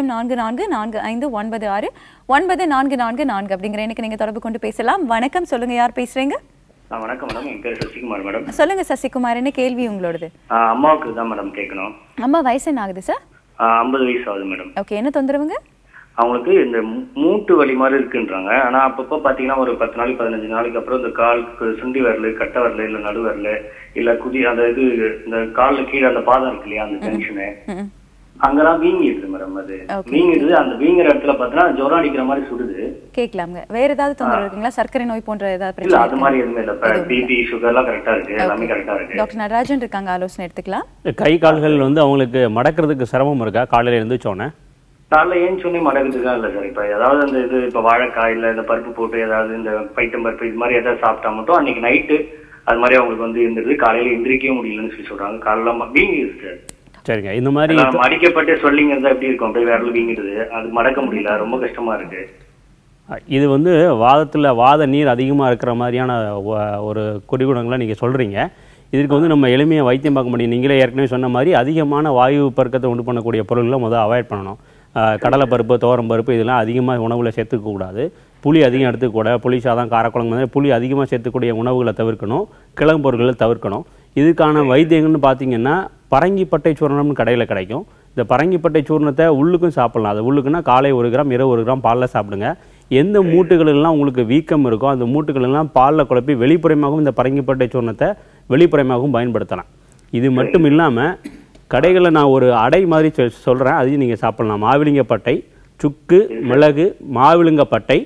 0444459444 அப்படிங்கிற எனக்கு நீங்கள் தொடர்பு கொண்டு பேசலாம். வணக்கம், சொல்லுங்கள், யார் பேசுகிறீங்க? வணக்கம் மேடம், என் பேர் சசிகுமார் மேடம். சொல்லுங்க சசிகுமார், என்ன கேள்வி உங்களோடது? அம்மாவுக்கு தான் மேடம் கேட்கணும். அம்மா வயசு என்ன ஆகுது சார்? 50 வயசு ஆகுது மேடம். ஓகே, என்ன தொந்தரவுங்க? அவங்களுக்கு இந்த மூட்டு வலி மாதிரி இருக்குன்றாங்க. ஆனா அப்பப்போ பாத்தீங்கன்னா ஒரு 10 நாளைக்கு 15 நாளைக்கு அப்புறம் இந்த காலுக்கு சுண்டி வரல, கட்டை வரல, இல்ல நடு வரல, இல்ல அந்த இது இந்த காலில் கீழே அந்த பாதம் இருக்கு இல்லையா, அந்த ஜங்ஷனு அங்கெல்லாம் வீங்கிடுது மேடம். அது வீங்கிடுது. அந்த வீங்குற இடத்துல பாத்தீங்கன்னா ஜுரம் அடிக்கிற மாதிரி சுடுது. கேட்கலாம்ங்க. வேற ஏதாவது தொந்தரவு இருக்குங்களா? சர்க்கரை நோய் போன்ற ஏதாவது பிரச்சனை? இல்ல, அது மாதிரி எதுவுமே இல்ல. பிபி சுகர் எல்லாம் கரெக்டா இருக்கு, எல்லாமே கரெக்டா இருக்கு. டாக்டர் நடராஜன் இருக்காங்க, ஆலோசனை எடுத்துக்கலாம். கை கால்கள் வந்து அவங்களுக்கு மடக்கிறதுக்கு சிரமம் இருக்கா? காலையில எழுந்துச்சோன்னே காலைல ஏஞ்சோடனே மடக்குறதுக்கா இல்ல சார். இப்ப ஏதாவது அந்த இது இப்ப வாழைக்காய் இல்ல இந்த பருப்பு போட்டு ஏதாவது இந்த பைட்டம் பருப்பு இது மாதிரி ஏதாவது சாப்பிட்டா மட்டும் அன்னைக்கு நைட்டு அது மாதிரி அவங்களுக்கு வந்து இருந்தது. காலையில எந்திரிக்கவே முடியலன்னு சொல்லி சொல்றாங்க. காலைல வீங்கிடுது சார். சரிங்க, இந்த மாதிரி மடிக்கப்பட்டு சொல்லிங்கிறதா எப்படி இருக்கும், அப்படியே விரல் வீங்கிடுது, அது மடக்க முடியல, ரொம்ப கஷ்டமா இருக்கு. இது வந்து வாத நீர் அதிகமாக இருக்கிற மாதிரியான ஒரு குறிகுணங்களை நீங்கள் சொல்கிறீங்க. இதுக்கு வந்து நம்ம எளிமையாக வைத்தியம் பார்க்க முடியும். நீங்களே ஏற்கனவே சொன்ன மாதிரி அதிகமான வாயு பெருக்கத்தை உண்டு பண்ணக்கூடிய பொருள்களை முதல் அவாய்ட் பண்ணணும். கடலை பருப்பு, துவரம் பருப்பு இதெல்லாம் அதிகமாக உணவில் சேர்த்துக்கக்கூடாது. புளி அதிகம் எடுத்துக்கூடாது. புளி சாதம், காரக்குழம்பு மாதிரி புளி அதிகமாக சேர்த்துக்கூடிய உணவுகளை தவிர்க்கணும். கிழங்கு பொருட்களை தவிர்க்கணும். இதுக்கான வைத்தியங்கள்னு பார்த்தீங்கன்னா பரங்கிப்பட்டை சூர்ணம்னு கடையில் கிடைக்கும். இந்த பரங்கிப்பட்டை சூர்ணத்தை உள்ளுக்கும் சாப்பிடலாம். அது உள்ளுக்குன்னா காலை 1 கிராம், இரவு 1 கிராம் பாலில் சாப்பிடுங்க. எந்த மூட்டுகளெல்லாம் உங்களுக்கு வீக்கம் இருக்கோ அந்த மூட்டுகளெல்லாம் பாலில் குழப்பி வெளிப்புறமாகவும் இந்த பரங்கிப்பட்டை சூர்ணத்தை வெளிப்புறமாகவும் பயன்படுத்தலாம். இது மட்டும் இல்லாமல் கடைகளில் நான் ஒரு அடை மாதிரி சொல்கிறேன், அதையும் நீங்கள் சாப்பிடலாம். மாவிலிங்கப்பட்டை, சுக்கு, மிளகு, மாவிலுங்கப்பட்டை,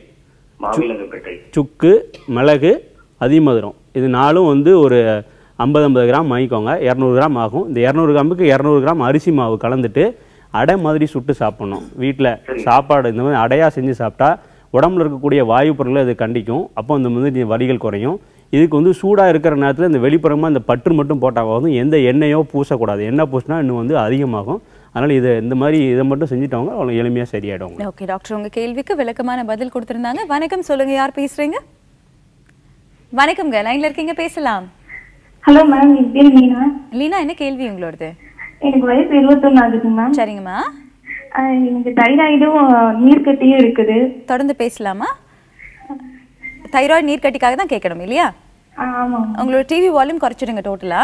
சுக்கு, மிளகு, அதிமதுரம், இது 4ம் வந்து ஒரு 50 கிராம் வாங்கிக்கோங்க. 200 கிராம் ஆகும். இந்த 200 கிராமுக்கு 200 கிராம் அரிசி மாவு கலந்துட்டு அடை மாதிரி சுட்டு சாப்பிட்ணும். வீட்டில் சாப்பாடு இந்த மாதிரி அடையாக செஞ்சு சாப்பிட்டா உடம்புல இருக்கக்கூடிய வாயு பொருளை அது கண்டிக்கும். அப்போ இந்த மாதிரி வலிகள் குறையும். இதுக்கு வந்து சூடாக இருக்கிற நேரத்தில் இந்த வெளிப்புறமாக இந்த பற்று மட்டும் போட்டால் போதும். எந்த எண்ணெயோ பூசக்கூடாது. எண்ணெய் பூசினா இன்னும் வந்து அதிகமாகும். அதனால் இந்த மாதிரி இதை மட்டும் செஞ்சுட்டவங்க அவ்வளோ எளிமையாக சரியாயிடுவாங்க. ஓகே டாக்டர், உங்கள் கேள்விக்கு விளக்கமான பதில் கொடுத்துருந்தாங்க. வணக்கம், சொல்லுங்க, யார் பேசுறீங்க? வணக்கம்ங்க, லைன்ல இருக்கீங்க, பேசலாம். ஹலோ மேம், என் பேர் லீனா. லீனா, என்ன கேள்வி உங்களோடது? எனக்கு வயசு 21 ஆகுது மேம். சரிங்கம்மா. எனக்கு தைராய்டும் நீர்க்கட்டியும் இருக்குது. தொடர்ந்து பேசலாமா? தைராய்டு நீர்க்கட்டிக்காக தான் கேட்கணும் இல்லையா? உங்களோட டிவி வால்யூம் குறைச்சிடுங்க டோட்டலா.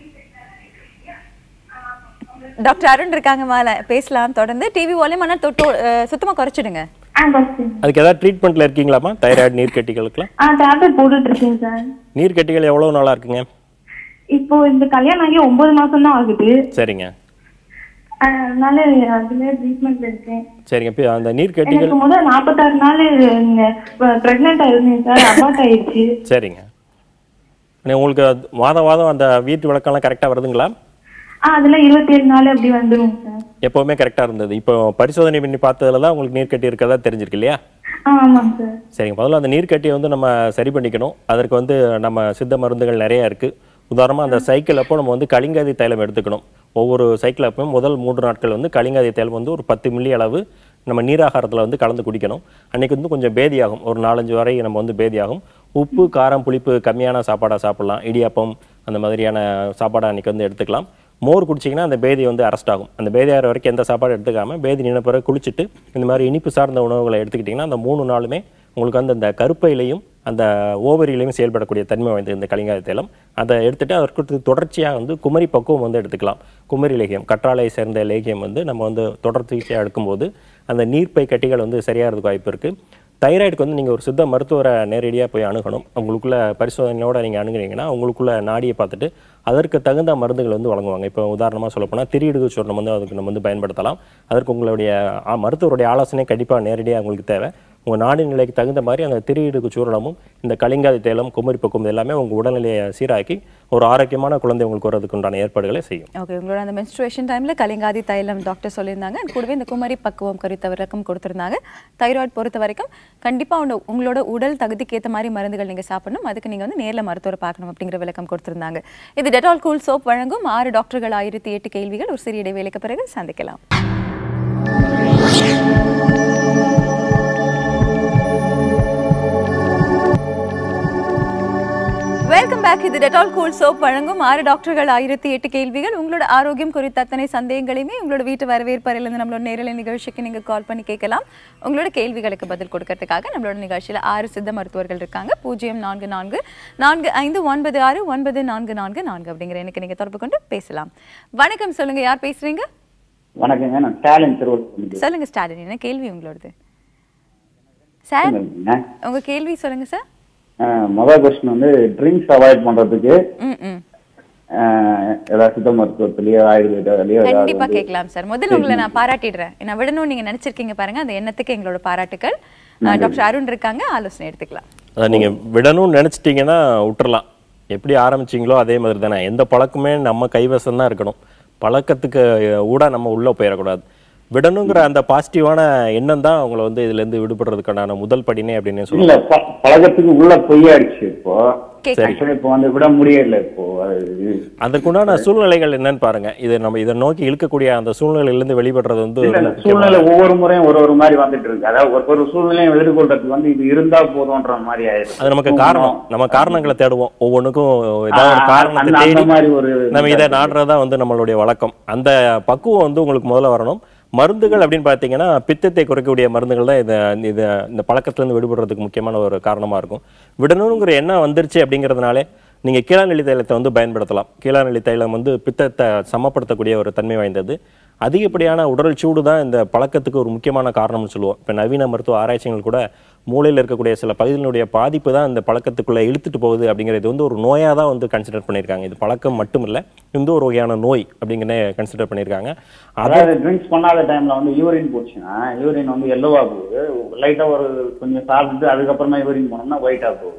டாக்டர் அருண் இருக்காங்க, மேல பேசலாம். தொடர்ந்து டிவி வால்யூம் ஆனால் சுத்தமா குறைச்சிடுங்க. அதுக்கு ஏதாவது ட்ரீட்மெண்ட்ல இருக்கீங்களாமா? தைராய்டு நீர்க்கட்டிகளுக்குலாம் டேப்லெட் போட்டுட்டு இருக்கேன் சார். நீர்க்கட்டிகள் எவ்வளவு நாளா இருக்குங்க? இப்போ இந்த கல்யாணம் ஆகி 9 மாசம் தான் ஆகுது. சரிங்க. அதனால அதுல ட்ரீட்மெண்ட்ல இருக்கேன். சரிங்க. அந்த நீர்க்கட்டிகள் எனக்கு முதல்ல 46 நாள் பிரெக்னன்ட் ஆயிருந்தேன் சார், அபார்ட் ஆயிடுச்சு. சரிங்க. உங்களுக்கு வாதம் அந்த வீட்டு விளக்கெல்லாம் கரெக்டா வருதுங்களா? அதெல்லாம் 27 நாள் அப்படி வந்துடும் சார். எப்பவுமே கரெக்டா இருந்தது. இப்போ பரிசோதனை பண்ணி பார்த்ததுல தான் உங்களுக்கு நீர்க்கட்டி இருக்கதா தெரிஞ்சிருக்கு இல்லையா? ஆமாங்க சார். சரிங்க. முதல்ல அந்த நீர்க்கட்டியை வந்து நம்ம சரி பண்ணிக்கணும். அதற்கு வந்து நம்ம சித்த மருந்துகள் நிறைய இருக்கு. உதாரணமாக அந்த சைக்கிள் அப்போ நம்ம வந்து கலிங்காதி தைலம் எடுத்துக்கணும். ஒவ்வொரு சைக்கிள் அப்பவும் முதல் 3 நாட்கள் வந்து கலிங்காதி தைலம் வந்து ஒரு 10 மில்லி அளவு நம்ம நீராகாரத்தில் வந்து கலந்து குடிக்கணும். அன்றைக்கி வந்து கொஞ்சம் பேதியாகும், ஒரு 4-5 வரை நம்ம வந்து பேதியாகும். உப்பு காரம் புளிப்பு கம்மியான சாப்பாடாக சாப்பிட்லாம். இடியாப்பம் அந்த மாதிரியான சாப்பாடை அன்றைக்கி வந்து எடுத்துக்கலாம். மோர் குடிச்சிங்கன்னா அந்த பேதி வந்து அரெஸ்ட் ஆகும். அந்த பேதி ஆகிற வரைக்கும் எந்த சாப்பாடு எடுத்துக்காமல் பேதி நின்ன பிறகு குளிச்சுட்டு இந்த மாதிரி இனிப்பு சார்ந்த உணவுகளை எடுத்துக்கிட்டிங்கன்னா அந்த 3 நாளுமே உங்களுக்கு வந்து அந்த கருப்பையிலையும் அந்த ஓவரியிலையும் செயல்படக்கூடிய தன்மை வாய்ந்தது இந்த கலிங்காதி தைலம். அதை எடுத்துகிட்டு அதற்கு தொடர்ச்சியாக வந்து குமரி பக்குவம் வந்து எடுத்துக்கலாம். குமரி லேகியம் கற்றாழை சேர்ந்த லேகியம் வந்து நம்ம வந்து தொடர்ச்சியாக எடுக்கும்போது அந்த நீர்ப்பை கட்டிகள் வந்து சரியாகிறதுக்கு வாய்ப்பு இருக்குது. தைராய்டுக்கு வந்து நீங்கள் ஒரு சித்த மருத்துவரை நேரடியாக போய் அணுகணும். உங்களுக்குள்ள பரிசோதனையோடு நீங்கள் அணுகுனீங்கன்னா உங்களுக்குள்ள நாடியை பார்த்துட்டு அதற்கு தகுந்த மருந்துகள் வந்து வழங்குவாங்க. இப்போ உதாரணமாக சொல்லப்போனால் திரியிடுகு சூர்ணம் வந்து அதுக்கு நம்ம வந்து பயன்படுத்தலாம். அதற்கு உங்களுடைய மருத்துவருடைய ஆலோசனை கண்டிப்பாக நேரடியாக உங்களுக்கு தேவை. உங்கள் நாடி நிலைக்கு தகுந்த மாதிரி அந்த திரியிடுகு சூரணமும் இந்த கலிங்காதி தைலம் குமரி பக்குவம் எல்லாமே உங்கள் உடல்நிலையை சீராக்கி ஒரு ஆரோக்கியமான குழந்தை உங்களுக்கு வரதுக்கு உண்டான ஏற்பாடுகளை செய்யும். ஓகே, உங்களோட அந்த மென்ஸ்ட்ரேஷன் டைமில் கலிங்காதி தைலம் டாக்டர் சொல்லியிருந்தாங்க. கூடவே இந்த குமரி பக்குவம் குறித்த விளக்கம் கொடுத்துருந்தாங்க. தைராய்டு பொறுத்த வரைக்கும் கண்டிப்பாக உங்களோட உடல் தகுதிக்கு ஏற்ற மாதிரி மருந்துகள் நீங்கள் சாப்பிடணும். அதுக்கு நீங்கள் வந்து நேரில் மருத்துவரை பார்க்கணும் அப்படிங்கிற விளக்கம் கொடுத்துருந்தாங்க. இது டெட்டால் கூல் சோப் வழங்கும் 6 டாக்டர்கள் 1008 கேள்விகள். ஒரு சிறிய இடைவேளைக்கு பிறகு சந்திக்கலாம். Welcome back. இது டெட்டால் கூல் சோப் வழங்கும் 6 டாக்டர்கள் 1008 கேள்விகள். உங்களோட ஆரோக்கியம் குறித்த அத்தனை சந்தேகங்களையுமே உங்களோட வீட்டு வரவேற்பறையிலிருந்து நம்மளோட நேரலை நிகழ்ச்சிக்கு நீங்கள் கால் பண்ணி கேட்கலாம். உங்களோட கேள்விகளுக்கு பதில் கொடுக்கறதுக்காக நம்மளோட நிகழ்ச்சியில் 6 சித்த மருத்துவர்கள் இருக்காங்க. 044445969444 அப்படிங்கிற எனக்கு நீங்கள் தொடர்பு கொண்டு பேசலாம். வணக்கம், சொல்லுங்க, யார் பேசுறீங்க? வணக்கங்க, நான் ஸ்டாலின் திருவள்ளூர். சொல்லுங்க ஸ்டாலின், என்ன கேள்வி உங்களோடது? சார் உங்க கேள்வி சொல்லுங்க சார். முதல் கொஸ்டின் வந்து ட்ரிங்க்ஸ் அவாய்ட் பண்றதுக்கு ஏதாவது சித்த மருத்துவத்திலயோ ஆயுர்வேதாலயோ கண்டிப்பா கேட்கலாம் சார். முதல்ல உங்களை நான் பாராட்டிடுறேன். என்ன விடணும் நீங்க நினைச்சிருக்கீங்க பாருங்க, அந்த எண்ணத்துக்கு எங்களோட பாராட்டுக்கள். டாக்டர் அருண் இருக்காங்க, ஆலோசனை எடுத்துக்கலாம். அதான் நீங்க விடணும்னு நினைச்சிட்டீங்கன்னா விட்டுறலாம். எப்படி ஆரம்பிச்சிங்களோ அதே மாதிரி தானே. எந்த பழக்கமே நம்ம கைவசம் தான் இருக்கணும். பழக்கத்துக்கு கூட நம்ம உள்ள போயிடக்கூடாது. விடணுங்கிற அந்த பாசிட்டிவான எண்ணம் தான் உங்களை வந்து இதுல இருந்து விடுபடுறதுக்கான முதல் படினே அப்படின்னு சொல்ல. பழக்கத்துக்கு உள்ள பொய்யாயிடுச்சு இப்போ. சரி, இப்போ வந்து விட முடியல. இப்போ அதுக்குண்டான சூழ்நிலைகள் என்னன்னு பாருங்க. இதை நோக்கி இழுக்கக்கூடிய அந்த சூழ்நிலையில இருந்து வெளிப்படுறது வந்து சூழ்நிலை ஒவ்வொரு முறையும் ஒரு மாதிரி வந்துட்டு இருக்கு. அதாவது ஒரு சூழ்நிலையும் எதிர்கொள்றதுக்கு வந்து இது இருந்தா போதும்ன்ற மாதிரி ஆயிடுது. அது நமக்கு காரணம், நம்ம காரணங்களை தேடுவோம். ஒவ்வொன்றுக்கும் ஏதாவது ஒரு காரணத்தை தேடி நம்ம இதை நாடுறதா வந்து நம்மளுடைய வழக்கம். அந்த பக்குவம் வந்து உங்களுக்கு முதல்ல வரணும். மருந்துகள் அப்படின்னு பார்த்தீங்கன்னா பித்தத்தை குறைக்கக்கூடிய மருந்துகள் தான் இந்த பழக்கத்திலேருந்து விடுபடுறதுக்கு முக்கியமான ஒரு காரணமாக இருக்கும். விடணுங்கிற எண்ணம் வந்துருச்சு அப்படிங்கிறதுனாலே நீங்கள் கீழாநெல்லி தைலத்தை வந்து பயன்படுத்தலாம். கீழாநெல்லி தைலம் வந்து பித்தத்தை சமப்படுத்தக்கூடிய ஒரு தன்மை வாய்ந்தது. அதிகப்படியான உடல் சூடு தான் இந்த பழக்கத்துக்கு ஒரு முக்கியமான காரணம்னு சொல்லுவோம். இப்போ நவீன மருத்துவ ஆராய்ச்சிகள் கூட மூளையில் இருக்கக்கூடிய சில பகுதிகளுடைய பாதிப்பு தான் இந்த பழக்கத்துக்குள்ளே இழுத்துட்டு போகுது அப்படிங்கிறது வந்து ஒரு நோயாக தான் வந்து கன்சிடர் பண்ணியிருக்காங்க. இது பழக்கம் மட்டும் இல்லை, இந்த ஒரு வகையான நோய் அப்படிங்கிறத கன்சிடர் பண்ணியிருக்காங்க. அதாவது ட்ரிங்க்ஸ் பண்ணாத டைமில் வந்து யூரின் போச்சுன்னா யூரின் வந்து எல்லோவா போகுது. லைட்டாக ஒரு கொஞ்சம் சாப்பிட்டு அதுக்கப்புறமா யூரின் போனோம்னா ஒயிட்டாக போகுது.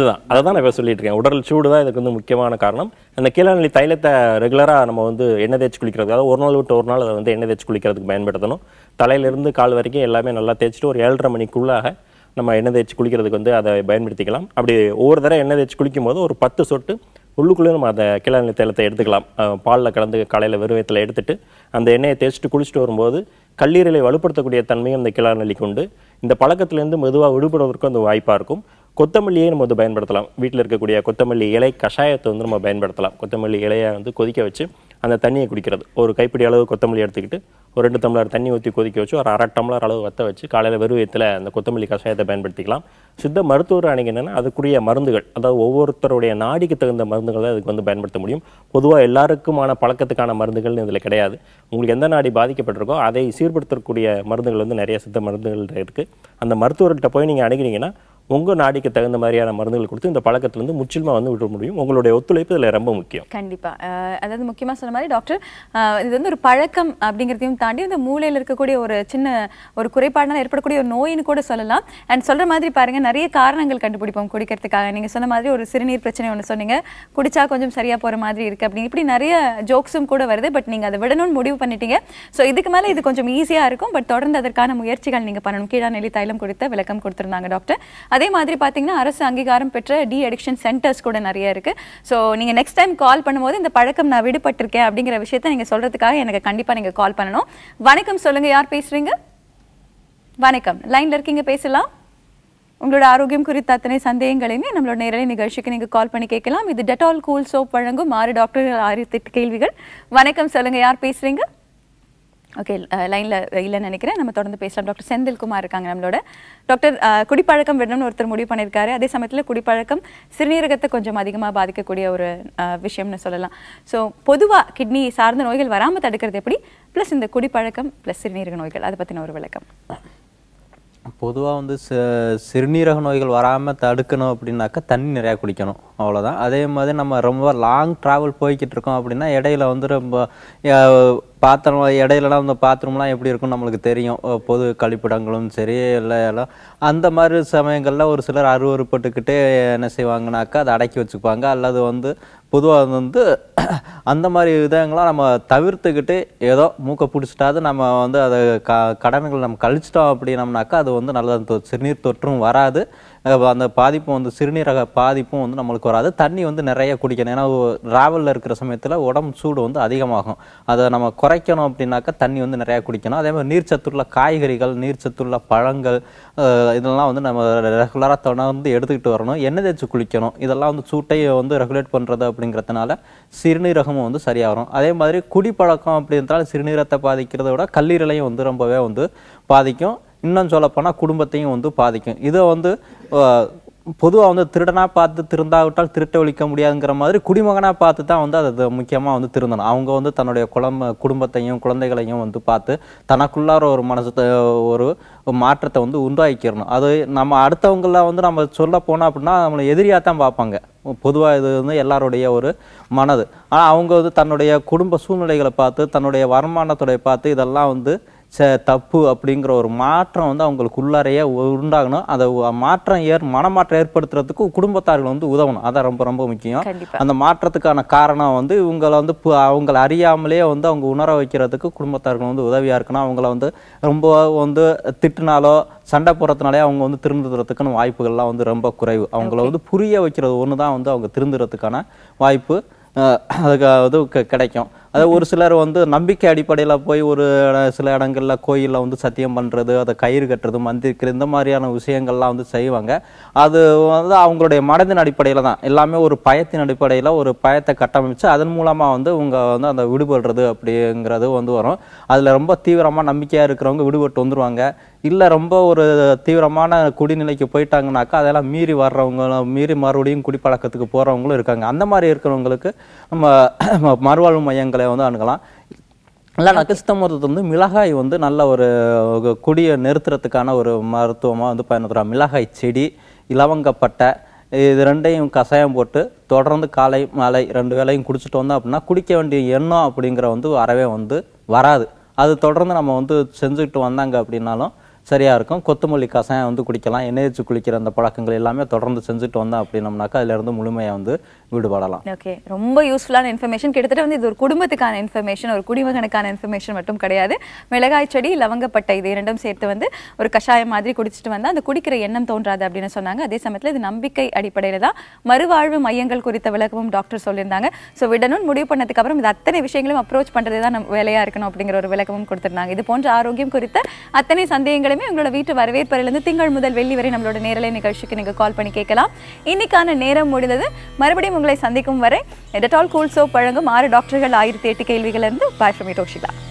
கண்டிப்பாக. அதாவது முக்கியமாக சொன்ன மாதிரி டாக்டர், இது வந்து ஒரு பழக்கம் அப்படிங்கிறதையும் தாண்டி இந்த மூளையில் இருக்கக்கூடிய ஒரு சின்ன ஒரு குறைபாடுனால ஏற்படக்கூடிய ஒரு நோயின்னு கூட சொல்லலாம். அண்ட் சொல்கிற மாதிரி பாருங்கள், நிறைய காரணங்கள் கண்டுபிடிப்போம் குடிக்கிறதுக்காக. நீங்கள் சொன்ன மாதிரி ஒரு சிறுநீர் பிரச்சனை ஒன்று சொன்னீங்க, குடிச்சா கொஞ்சம் சரியாக போகிற மாதிரி இருக்குது அப்படின்னு, இப்படி நிறைய ஜோக்ஸும் கூட வருது. பட் நீங்கள் அதை விடணும்னு முடிவு பண்ணிட்டீங்க. ஸோ இதுக்கு மேலே இது கொஞ்சம் ஈஸியாக இருக்கும். பட் தொடர்ந்து அதற்கான முயற்சிகள் நீங்கள் பண்ணணும். கீழாநெல்லி தைலம் குறித்த விளக்கம் கொடுத்துருந்தாங்க டாக்டர். அதே மாதிரி பார்த்தீங்கன்னா அரசு அங்கீகாரம் பெற்ற டி அடிக்ஷன் சென்டர்ஸ் கூட நிறைய இருக்கு. ஸோ நீங்கள் நெக்ஸ்ட் டைம் கால் பண்ணும்போது இந்த பழக்கம் நான் விடுபட்டிருக்கேன் அப்படிங்கிற விஷயத்த நீங்கள் சொல்றதுக்காக எனக்கு கண்டிப்பாக நீங்கள் கால் பண்ணணும். வணக்கம், சொல்லுங்க, யார் பேசுறீங்க? வணக்கம், லைன்ல இருக்கீங்க, பேசலாம். உங்களோட ஆரோக்கியம் குறித்த அத்தனை சந்தேகங்களையுமே நம்மளோட நேரலை நிகழ்ச்சிக்கு நீங்க கால் பண்ணி கேட்கலாம். இது டெட்டால் கூல் சோப் வழங்கும் 6 டாக்டர்கள் 68 கேள்விகள். வணக்கம், சொல்லுங்க, யார் பேசுறீங்க? ஓகே, லைன்ல இல்லைன்னு நினைக்கிறேன். நம்ம தொடர்ந்து பேசலாம். டாக்டர் செந்தில்குமார் இருக்காங்க நம்மளோட. டாக்டர், குடிப்பழக்கம் விடணும்னு ஒருத்தர் முடிவு பண்ணியிருக்காரு. அதே சமயத்தில் குடிப்பழக்கம் சிறுநீரகத்தை கொஞ்சம் அதிகமாக பாதிக்கக்கூடிய ஒரு விஷயம்னு சொல்லலாம். ஸோ பொதுவாக கிட்னி சார்ந்த நோய்கள் வராமல் தடுக்கிறது எப்படி, ப்ளஸ் இந்த குடிப்பழக்கம் ப்ளஸ் சிறுநீரக நோய்கள், அதை பற்றின ஒரு விளக்கம். பொதுவாக வந்து சிறுநீரக நோய்கள் வராமல் தடுக்கணும் அப்படின்னாக்கா தண்ணி நிறையா குடிக்கணும், அவ்வளோதான். அதே மாதிரி நம்ம ரொம்ப லாங் ட்ராவல் போய்கிட்டு இருக்கோம் அப்படின்னா இடையில வந்து ரொம்ப பாத்திரம் இடையிலலாம் அந்த பாத்ரூம்லாம் எப்படி இருக்கும் நம்மளுக்கு தெரியும். பொது கழிப்பிடங்களும் சரி எல்லாம் அந்த மாதிரி சமயங்களில் ஒரு சிலர் அருவறுப்பட்டுக்கிட்டே என்ன செய்வாங்கனாக்கா அதை அடக்கி வச்சுக்குவாங்க. அல்லது வந்து பொதுவாக வந்து அந்த மாதிரி விதங்கள்லாம் நம்ம தவிர்த்துக்கிட்டு ஏதோ மூக்கை பிடிச்சிட்டாது நம்ம வந்து அதை கடன்கள் நம்ம கழிச்சிட்டோம் அப்படின்னம்னாக்கா அது வந்து நல்ல சிறுநீர் தொற்றும் வராது. அந்த பாதிப்பும் வந்து சிறுநீரக பாதிப்பும் வந்து நம்மளுக்கு வராது. தண்ணி வந்து நிறைய குடிக்கணும். ஏன்னா டிராவலில் இருக்கிற சமயத்தில் உடம்பு சூடு வந்து அதிகமாகும். அதை நம்ம குறைக்கணும் அப்படின்னாக்கா தண்ணி வந்து நிறையா குடிக்கணும். அதே மாதிரி நீர்ச்சத்துள்ள காய்கறிகள், நீர்ச்சத்துள்ள பழங்கள், இதெல்லாம் வந்து நம்ம ரெகுலராக தொடர்ந்து எடுத்துக்கிட்டு வரணும். எண்ணெய் தேய்ச்சி குளிக்கணும். இதெல்லாம் வந்து சூட்டையை வந்து ரெகுலேட் பண்ணுறது அப்படிங்கிறதுனால சிறுநீரகமும் வந்து சரியாக வரும். அதே மாதிரி குடிப்பழக்கம் அப்படின்றால் சிறுநீரகத்தை பாதிக்கிறத விட கல்லீரலையும் வந்து ரொம்பவே வந்து பாதிக்கும். இன்னும் சொல்லப்போனால் குடும்பத்தையும் வந்து பாதிக்கும். இதை வந்து பொதுவாக வந்து திருடனாக பார்த்து திருந்தாவிட்டால் திருட்ட ஒழிக்க முடியாதுங்கிற மாதிரி குடிமகனாக பார்த்து தான் வந்து அது முக்கியமாக வந்து திருந்தணும். அவங்க வந்து தன்னுடைய குடும்பத்தையும் குழந்தைகளையும் வந்து பார்த்து தனக்குள்ளார ஒரு ஒரு மாற்றத்தை வந்து உண்டாக்கிடணும். அது நம்ம அடுத்தவங்கள வந்து நம்ம சொல்ல போனோம் அப்படின்னா நம்மளை எதிரியாக தான் பார்ப்பாங்க. பொதுவாக இது வந்து எல்லாருடைய ஒரு மனது. ஆனால் அவங்க வந்து தன்னுடைய குடும்ப சூழ்நிலைகளை பார்த்து தன்னுடைய வருமானத்துடைய பார்த்து இதெல்லாம் வந்து தப்பு அப்படிங்கிற ஒரு மாற்றம் வந்து அவங்களுக்கு உள்ளாரையே உண்டாகணும். அதை மனமாற்றம் ஏற்படுத்துறதுக்கு குடும்பத்தார்கள் வந்து உதவணும். அதான் ரொம்ப ரொம்ப முக்கியம். அந்த மாற்றத்துக்கான காரணம் வந்து இவங்களை வந்து அவங்களை அறியாமலே வந்து அவங்க உணர வைக்கிறதுக்கு குடும்பத்தார்கள் வந்து உதவியா இருக்கணும். அவங்கள வந்து ரொம்ப வந்து திட்டுனாலோ சண்டை போடுறதுனாலே அவங்க வந்து திருந்துறதுக்கான வாய்ப்புகள்லாம் வந்து ரொம்ப குறைவு. அவங்கள வந்து புரிய வைக்கிறது ஒன்று தான் வந்து அவங்க திருந்துறதுக்கான வாய்ப்பு அதுக்கு அது கிடைக்கும். அது ஒரு சிலர் வந்து நம்பிக்கை அடிப்படையில் போய் ஒரு சில இடங்களில் கோயிலில் வந்து சத்தியம் பண்ணுறது, அதை கயிறு கட்டுறது, மந்திரிக்கிறது, இந்த மாதிரியான விஷயங்கள்லாம் வந்து செய்வாங்க. அது வந்து அவங்களுடைய மனதின் அடிப்படையில் தான் எல்லாமே ஒரு பயத்தின் அடிப்படையில் ஒரு பயத்தை கட்டமைச்சு அதன் மூலமாக வந்து இவங்க வந்து அந்த விடுபடுறது அப்படிங்கிறது வந்து வரும். அதில் ரொம்ப தீவிரமாக நம்பிக்கையாக இருக்கிறவங்க விடுபட்டு வந்துடுவாங்க. இல்லை ரொம்ப ஒரு தீவிரமான குடிநிலைக்கு போயிட்டாங்கனாக்கா அதெல்லாம் மீறி வர்றவங்க மீறி மறுபடியும் குடிப்பழக்கத்துக்கு போகிறவங்களும் இருக்காங்க. அந்த மாதிரி இருக்கிறவங்களுக்கு நம்ம மறுவாழ்வு மையங்களை வந்து அணுகலாம். இல்லைனாக்கா சித்த மருத்துவத்தை வந்து மிளகாய் வந்து நல்ல ஒரு குடியை நிறுத்துறதுக்கான ஒரு மருத்துவமாக வந்து பயன்படுத்துகிறாங்க. மிளகாய் செடி, இலவங்கப்பட்டை, இது ரெண்டையும் கஷாயம் போட்டு தொடர்ந்து காலை மாலை 2 வேளையும் குடிச்சிட்டு வந்தோம் அப்படின்னா குடிக்க வேண்டிய எண்ணம் அப்படிங்கிற வந்து அறவே வந்து வராது. அது தொடர்ந்து நம்ம வந்து செஞ்சுக்கிட்டு வந்தாங்க அப்படின்னாலும் சரியாக இருக்கும். கொத்தமல்லி கஷாயம் வந்து குடிக்கலாம். எண்ணெய் வச்சு குளிக்கிற அந்த பழக்கங்கள் எல்லாமே தொடர்ந்து செஞ்சுட்டு வந்தோம் அப்படின்னம்னாக்கா அதிலிருந்து முழுமையாக வந்து விடுபடலாம். ஓகே, ரொம்ப யூஸ்ஃபுல்லான இன்ஃபர்மேஷன். கிட்டத்தட்ட வந்து இது ஒரு குடும்பத்துக்கான இன்ஃபர்மேஷன், ஒரு குடிமகனுக்கான இன்ஃபர்மேஷன் மட்டும் கிடையாது. மிளகாய் செடி, லவங்கப்பட்டை இது இரண்டும் சேர்த்து வந்து ஒரு கஷாயம் மாதிரி குடிச்சிட்டு வந்தால் அந்த குடிக்கிற எண்ணம் தோன்றாது அப்படின்னு சொன்னாங்க. அதே சமயத்தில் இது நம்பிக்கை அடிப்படையில் தான். மறுவாழ்வு மையங்கள் குறித்த விளக்கமும் டாக்டர் சொல்லியிருந்தாங்க. ஸோ விடணும்னு முடிவு பண்ணதுக்கு அப்புறம் இது அத்தனை விஷயங்களும் அப்ரோச் பண்ணுறது தான் நம்ம வேலையாக இருக்கணும் அப்படிங்கிற ஒரு விளக்கமும் கொடுத்துருந்தாங்க. இது போன்ற ஆரோக்கியம் குறித்த அத்தனை சந்தேகங்களுமே உங்களோட வீட்டு வரவேற்பறையிலிருந்து திங்கள் முதல் வெள்ளி வரை நம்மளோட நேரலை நிகழ்ச்சிக்கு நீங்கள் கால் பண்ணி கேட்கலாம். இன்னைக்கான நேரம் முடிந்தது. மறுபடியும் உங்களை சந்திக்கும் வரை டெட்டால் கூல் சோப் வழங்கும் 6 டாக்டர்கள் 1008 கேள்விகள் இருந்து பாய் ஃப்ரம் யோஷிகா.